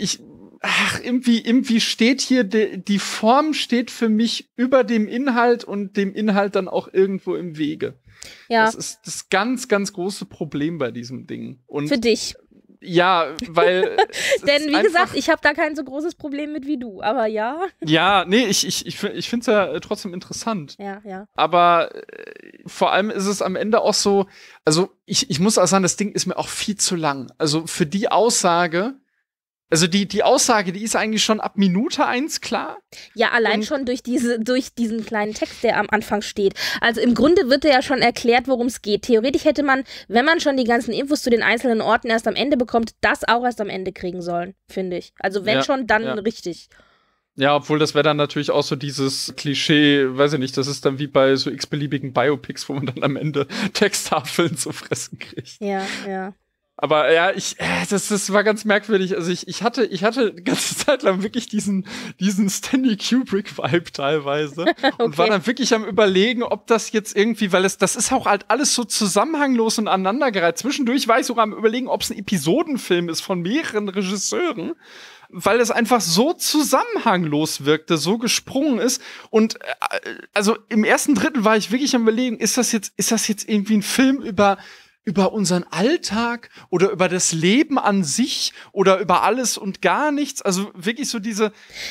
irgendwie steht hier, die Form steht für mich über dem Inhalt und dem Inhalt dann auch irgendwo im Wege. Ja. Das ist das ganz, ganz große Problem bei diesem Ding. Und für dich. Ja, weil denn wie gesagt, ich habe da kein so großes Problem mit wie du, aber ja. Ja, nee, ich finde es ja trotzdem interessant. Ja. Aber vor allem ist es am Ende auch so, also ich muss auch sagen, das Ding ist mir auch viel zu lang. Also für die Aussage, also die Aussage, die ist eigentlich schon ab Minute 1 klar. Ja, allein schon durch diesen kleinen Text, der am Anfang steht. Also im Grunde wird ja schon erklärt, worum es geht. Theoretisch hätte man, wenn man schon die ganzen Infos zu den einzelnen Orten erst am Ende bekommt, das auch erst am Ende kriegen sollen, finde ich. Also wenn schon, dann richtig. Ja, obwohl das wäre dann natürlich auch so dieses Klischee, weiß ich nicht, das ist dann wie bei so x-beliebigen Biopics, wo man dann am Ende Texttafeln zu fressen kriegt. Ja. Aber ja, das war ganz merkwürdig. Also ich hatte die ganze Zeit lang wirklich diesen Stanley Kubrick-Vibe teilweise. Okay. Und war dann wirklich am Überlegen, ob das jetzt irgendwie, weil das ist auch halt alles so zusammenhanglos und aneinandergereiht. Zwischendurch war ich sogar am Überlegen, ob es ein Episodenfilm ist von mehreren Regisseuren, weil es einfach so zusammenhanglos wirkte, so gesprungen ist. Und also im ersten Drittel war ich wirklich am Überlegen, ist das jetzt irgendwie ein Film über unseren Alltag oder über das Leben an sich oder über alles und gar nichts. Also wirklich so dieser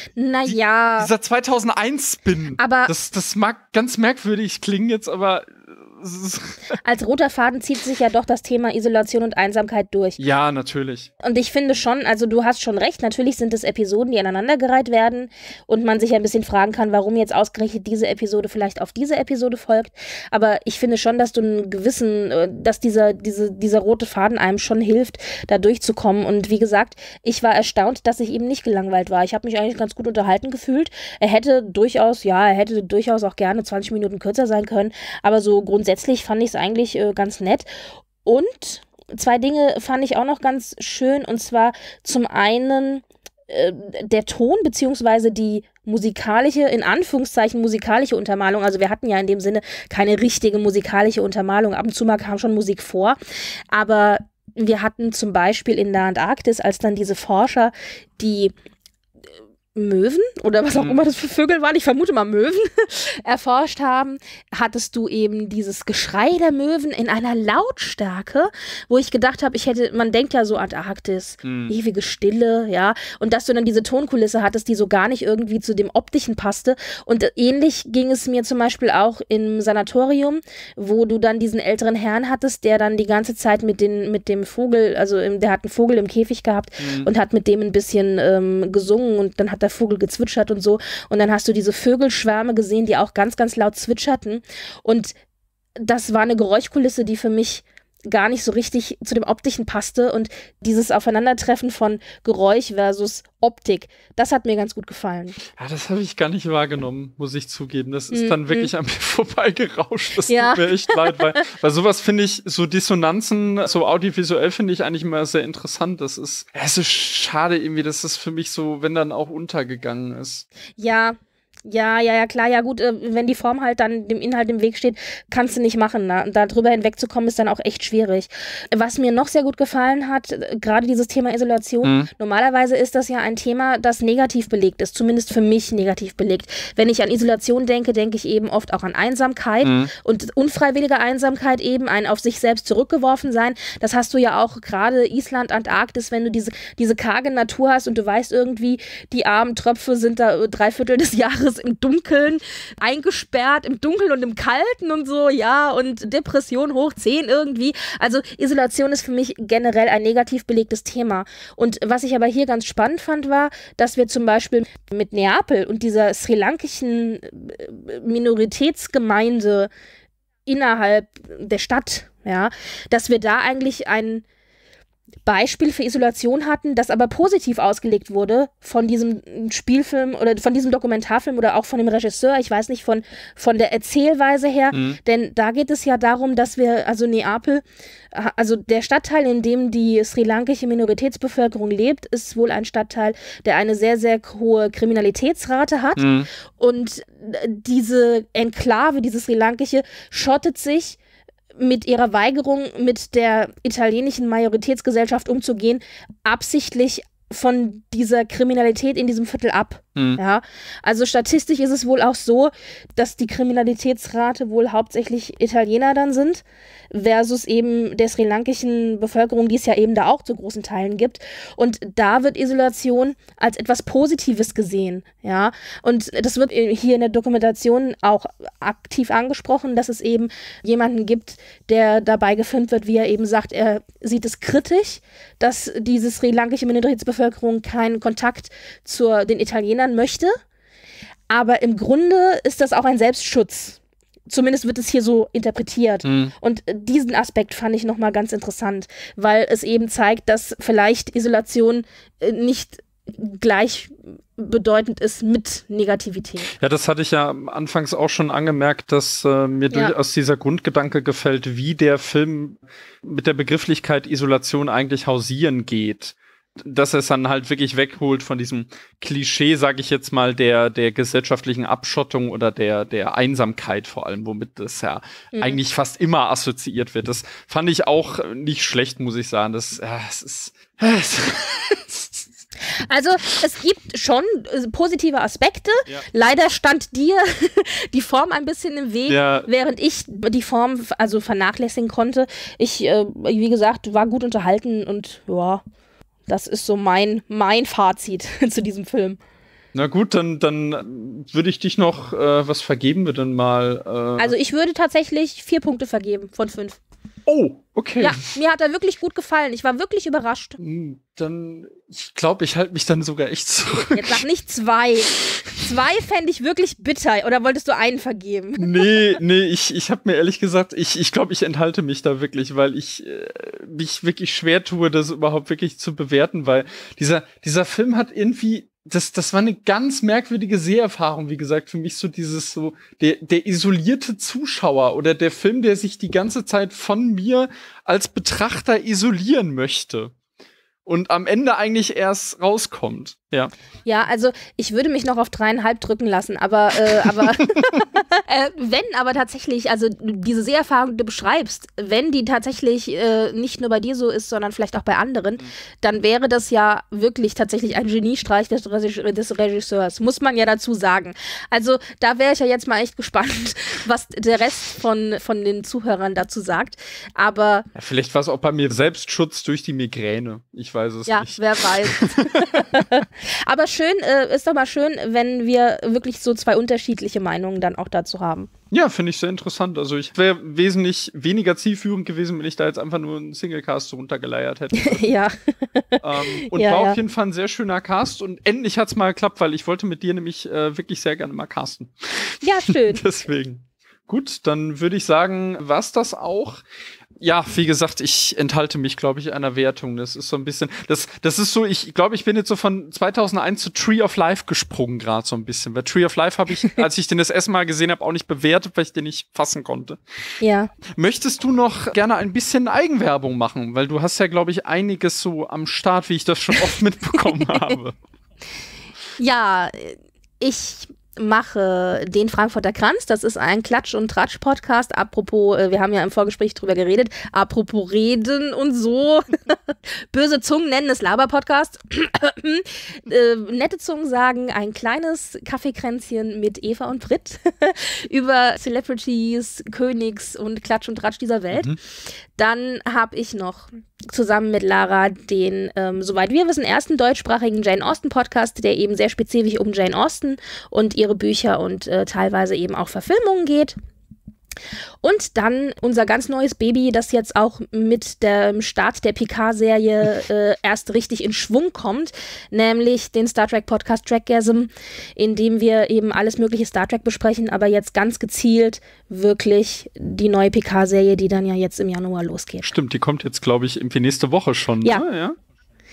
2001-Spin. Aber das mag ganz merkwürdig klingen jetzt, aber als roter Faden zieht sich ja doch das Thema Isolation und Einsamkeit durch. Ja, natürlich. Und ich finde schon, also du hast schon recht, natürlich sind es Episoden, die aneinandergereiht werden und man sich ein bisschen fragen kann, warum jetzt ausgerechnet diese Episode vielleicht auf diese Episode folgt. Aber ich finde schon, dass du einen gewissen, dass dieser rote Faden einem schon hilft, da durchzukommen. Und wie gesagt, ich war erstaunt, dass ich eben nicht gelangweilt war. Ich habe mich eigentlich ganz gut unterhalten gefühlt. Er hätte durchaus auch gerne 20 Minuten kürzer sein können, aber so grundsätzlich fand ich es eigentlich ganz nett. Und 2 Dinge fand ich auch noch ganz schön, und zwar zum einen der Ton beziehungsweise die musikalische, in Anführungszeichen musikalische Untermalung. Also wir hatten ja in dem Sinne keine richtige musikalische Untermalung. Ab und zu mal kam schon Musik vor, aber wir hatten zum Beispiel in der Antarktis, als dann diese Forscher die Möwen oder was auch immer das für Vögel waren, ich vermute mal Möwen, erforscht haben, hattest du eben dieses Geschrei der Möwen in einer Lautstärke, wo ich gedacht habe, man denkt ja so Antarktis, ewige Stille, ja, und dass du dann diese Tonkulisse hattest, die so gar nicht irgendwie zu dem Optischen passte. Und ähnlich ging es mir zum Beispiel auch im Sanatorium, wo du dann diesen älteren Herrn hattest, der dann die ganze Zeit mit dem Vogel, also der hat einen Vogel im Käfig gehabt und hat mit dem ein bisschen gesungen, und dann hat der Vogel gezwitschert und so. Und dann hast du diese Vögelschwärme gesehen, die auch ganz, ganz laut zwitscherten. Und das war eine Geräuschkulisse, die für mich gar nicht so richtig zu dem Optischen passte. Und dieses Aufeinandertreffen von Geräusch versus Optik, das hat mir ganz gut gefallen. Ja, das habe ich gar nicht wahrgenommen, muss ich zugeben. Das ist dann wirklich an mir vorbeigerauscht. Das tut mir echt leid, weil sowas finde ich, so Dissonanzen, so audiovisuell finde ich eigentlich immer sehr interessant. Es ist schade irgendwie, dass das für mich so, wenn dann auch untergegangen ist. Ja, klar, ja gut, wenn die Form halt dann dem Inhalt im Weg steht, kannst du nicht machen. Da drüber hinwegzukommen ist dann auch echt schwierig. Was mir noch sehr gut gefallen hat, gerade dieses Thema Isolation, normalerweise ist das ja ein Thema, das negativ belegt ist, zumindest für mich negativ belegt. Wenn ich an Isolation denke, denke ich eben oft auch an Einsamkeit und unfreiwillige Einsamkeit eben, ein auf sich selbst zurückgeworfen sein. Das hast du ja auch gerade Island, Antarktis, wenn du diese karge Natur hast und du weißt irgendwie, die armen Tröpfe sind da 3/4 des Jahres im Dunkeln, eingesperrt, im Dunkeln und im Kalten und so, ja, und Depression hoch 10 irgendwie. Also Isolation ist für mich generell ein negativ belegtes Thema. Und was ich aber hier ganz spannend fand, war, dass wir zum Beispiel mit Neapel und dieser sri-lankischen Minoritätsgemeinde innerhalb der Stadt, ja, dass wir da eigentlich ein Beispiel für Isolation hatten, das aber positiv ausgelegt wurde von diesem Spielfilm oder von diesem Dokumentarfilm oder auch von dem Regisseur, ich weiß nicht, von der Erzählweise her, denn da geht es ja darum, dass wir, also Neapel, also der Stadtteil, in dem die sri-lankische Minoritätsbevölkerung lebt, ist wohl ein Stadtteil, der eine sehr, sehr hohe Kriminalitätsrate hat, und diese Enklave, diese sri-lankische, schottet sich mit ihrer Weigerung, mit der italienischen Majoritätsgesellschaft umzugehen, absichtlich von dieser Kriminalität in diesem Viertel ab. Ja, also statistisch ist es wohl auch so, dass die Kriminalitätsrate wohl hauptsächlich Italiener dann sind, versus eben der sri-lankischen Bevölkerung, die es ja eben da auch zu großen Teilen gibt. Und da wird Isolation als etwas Positives gesehen. Ja, und das wird hier in der Dokumentation auch aktiv angesprochen, dass es eben jemanden gibt, der dabei gefilmt wird, wie er eben sagt, er sieht es kritisch, dass diese sri-lankische Minoritätsbevölkerung keinen Kontakt zu den Italienern möchte, aber im Grunde ist das auch ein Selbstschutz. Zumindest wird es hier so interpretiert. Und diesen Aspekt fand ich nochmal ganz interessant, weil es eben zeigt, dass vielleicht Isolation nicht gleichbedeutend ist mit Negativität. Ja, das hatte ich ja anfangs auch schon angemerkt, dass mir durchaus dieser Grundgedanke gefällt, wie der Film mit der Begrifflichkeit Isolation eigentlich hausieren geht. Dass er es dann halt wirklich wegholt von diesem Klischee, sage ich jetzt mal, der gesellschaftlichen Abschottung oder der Einsamkeit vor allem, womit das ja eigentlich fast immer assoziiert wird. Das fand ich auch nicht schlecht, muss ich sagen. Also es gibt schon positive Aspekte. Ja. Leider stand dir die Form ein bisschen im Weg, während ich die Form also vernachlässigen konnte. Ich, wie gesagt, war gut unterhalten und ja, das ist so mein Fazit zu diesem Film. Na gut, dann würde ich dich noch, was vergeben wir denn mal? Also ich würde tatsächlich 4 Punkte vergeben von 5. Oh, okay. Ja, mir hat er wirklich gut gefallen. Ich war wirklich überrascht. Dann, ich glaube, ich halte mich dann sogar echt zurück. Jetzt sag nicht 2. 2 fände ich wirklich bitter. Oder wolltest du einen vergeben? Nee, ich habe mir ehrlich gesagt, ich glaube, ich enthalte mich da wirklich, weil ich mich wirklich schwer tue, das überhaupt wirklich zu bewerten, weil dieser Film hat irgendwie das war eine ganz merkwürdige Seherfahrung, wie gesagt, für mich so dieses so, der isolierte Zuschauer oder der Film, der sich die ganze Zeit von mir als Betrachter isolieren möchte. Und am Ende eigentlich erst rauskommt. Ja. Ja, also ich würde mich noch auf 3,5 drücken lassen, aber wenn aber tatsächlich, also diese Seherfahrung, die du beschreibst, wenn die tatsächlich nicht nur bei dir so ist, sondern vielleicht auch bei anderen, dann wäre das ja wirklich tatsächlich ein Geniestreich des Regisseurs, muss man ja dazu sagen. Also da wäre ich ja jetzt mal echt gespannt, was der Rest von den Zuhörern dazu sagt, aber... Ja, vielleicht war es auch bei mir Selbstschutz durch die Migräne, ich weiß es nicht. Ja, wer weiß. Aber schön, ist doch mal schön, wenn wir wirklich so 2 unterschiedliche Meinungen dann auch dazu haben. Ja, finde ich sehr interessant. Also ich wäre wesentlich weniger zielführend gewesen, wenn ich da jetzt einfach nur einen Singlecast runtergeleiert hätte. Ja. Und war auf jeden Fall ein sehr schöner Cast und endlich hat es mal geklappt, weil ich wollte mit dir nämlich wirklich sehr gerne mal casten. Ja, schön. Deswegen. Gut, dann würde ich sagen, war's das auch. Ja, wie gesagt, ich enthalte mich, glaube ich, einer Wertung. Das ist so ein bisschen, das ist so, ich glaube, ich bin jetzt so von 2001 zu Tree of Life gesprungen gerade so ein bisschen. Weil Tree of Life habe ich, als ich den das erste Mal gesehen habe, auch nicht bewertet, weil ich den nicht fassen konnte. Ja. Möchtest du noch gerne ein bisschen Eigenwerbung machen? Weil du hast ja, glaube ich, einiges so am Start, wie ich das schon oft mitbekommen habe. Ja, ich mache den Frankfurter Kranz. Das ist ein Klatsch- und Tratsch-Podcast. Apropos, wir haben ja im Vorgespräch drüber geredet, apropos Reden und so. Böse Zungen nennen es Laber-Podcast. Nette Zungen sagen ein kleines Kaffeekränzchen mit Eva und Britt über Celebrities, Königs und Klatsch und Tratsch dieser Welt. Dann habe ich noch zusammen mit Lara den, soweit wir wissen, ersten deutschsprachigen Jane Austen-Podcast, der eben sehr spezifisch um Jane Austen und ihre Bücher und teilweise eben auch Verfilmungen geht. Und dann unser ganz neues Baby, das jetzt auch mit dem Start der Picard-Serie erst richtig in Schwung kommt, nämlich den Star Trek-Podcast Trackgasm, in dem wir eben alles mögliche Star Trek besprechen, aber jetzt ganz gezielt wirklich die neue Picard-Serie, die dann ja jetzt im Januar losgeht. Stimmt, die kommt jetzt, glaube ich, irgendwie nächste Woche schon. Ja. Ne? Ja.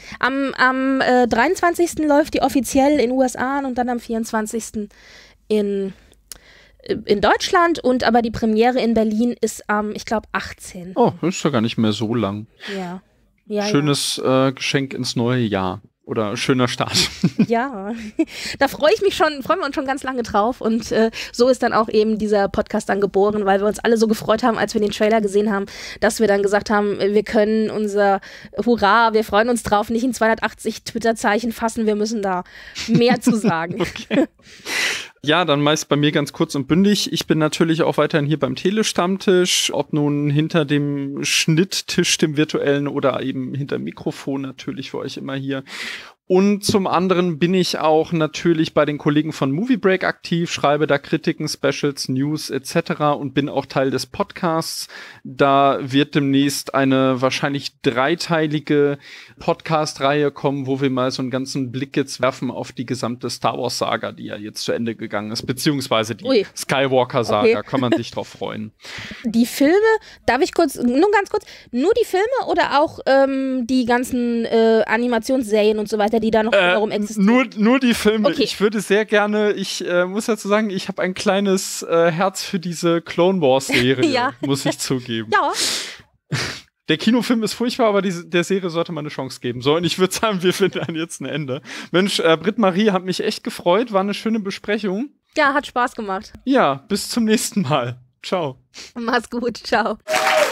Am 23. läuft die offiziell in den USA und dann am 24. in Deutschland, und aber die Premiere in Berlin ist am, ich glaube, 18. Oh, das ist ja gar nicht mehr so lang. Ja. Schönes Geschenk ins neue Jahr. Oder schöner Start. Ja, da freuen wir uns schon ganz lange drauf, und so ist dann auch eben dieser Podcast dann geboren, weil wir uns alle so gefreut haben, als wir den Trailer gesehen haben, dass wir dann gesagt haben, wir können unser Hurra, wir freuen uns drauf, nicht in 280 Twitter-Zeichen fassen, wir müssen da mehr zu sagen. Okay. Ja, dann meist bei mir ganz kurz und bündig. Ich bin natürlich auch weiterhin hier beim Telestammtisch, ob nun hinter dem Schnitttisch, dem virtuellen, oder eben hinter dem Mikrofon, natürlich für euch immer hier. Und zum anderen bin ich auch natürlich bei den Kollegen von Movie Break aktiv, schreibe da Kritiken, Specials, News etc. und bin auch Teil des Podcasts. Da wird demnächst eine wahrscheinlich 3-teilige Podcast-Reihe kommen, wo wir mal so einen ganzen Blick jetzt werfen auf die gesamte Star Wars-Saga, die ja jetzt zu Ende gegangen ist, beziehungsweise die Skywalker-Saga. Okay. Kann man sich drauf freuen. Die Filme, darf ich nur ganz kurz, nur die Filme oder auch die ganzen Animationsserien und so weiter, Bücher, die da noch darum existieren? Nur die Filme. Okay. Ich würde sehr gerne, ich muss dazu sagen, ich habe ein kleines Herz für diese Clone Wars-Serie, Ja. muss ich zugeben. Ja. Der Kinofilm ist furchtbar, aber der Serie sollte man eine Chance geben. So, und ich würde sagen, wir finden jetzt ein Ende. Mensch, Britt-Marie, hat mich echt gefreut. War eine schöne Besprechung. Ja, hat Spaß gemacht. Ja, bis zum nächsten Mal. Ciao. Mach's gut. Ciao.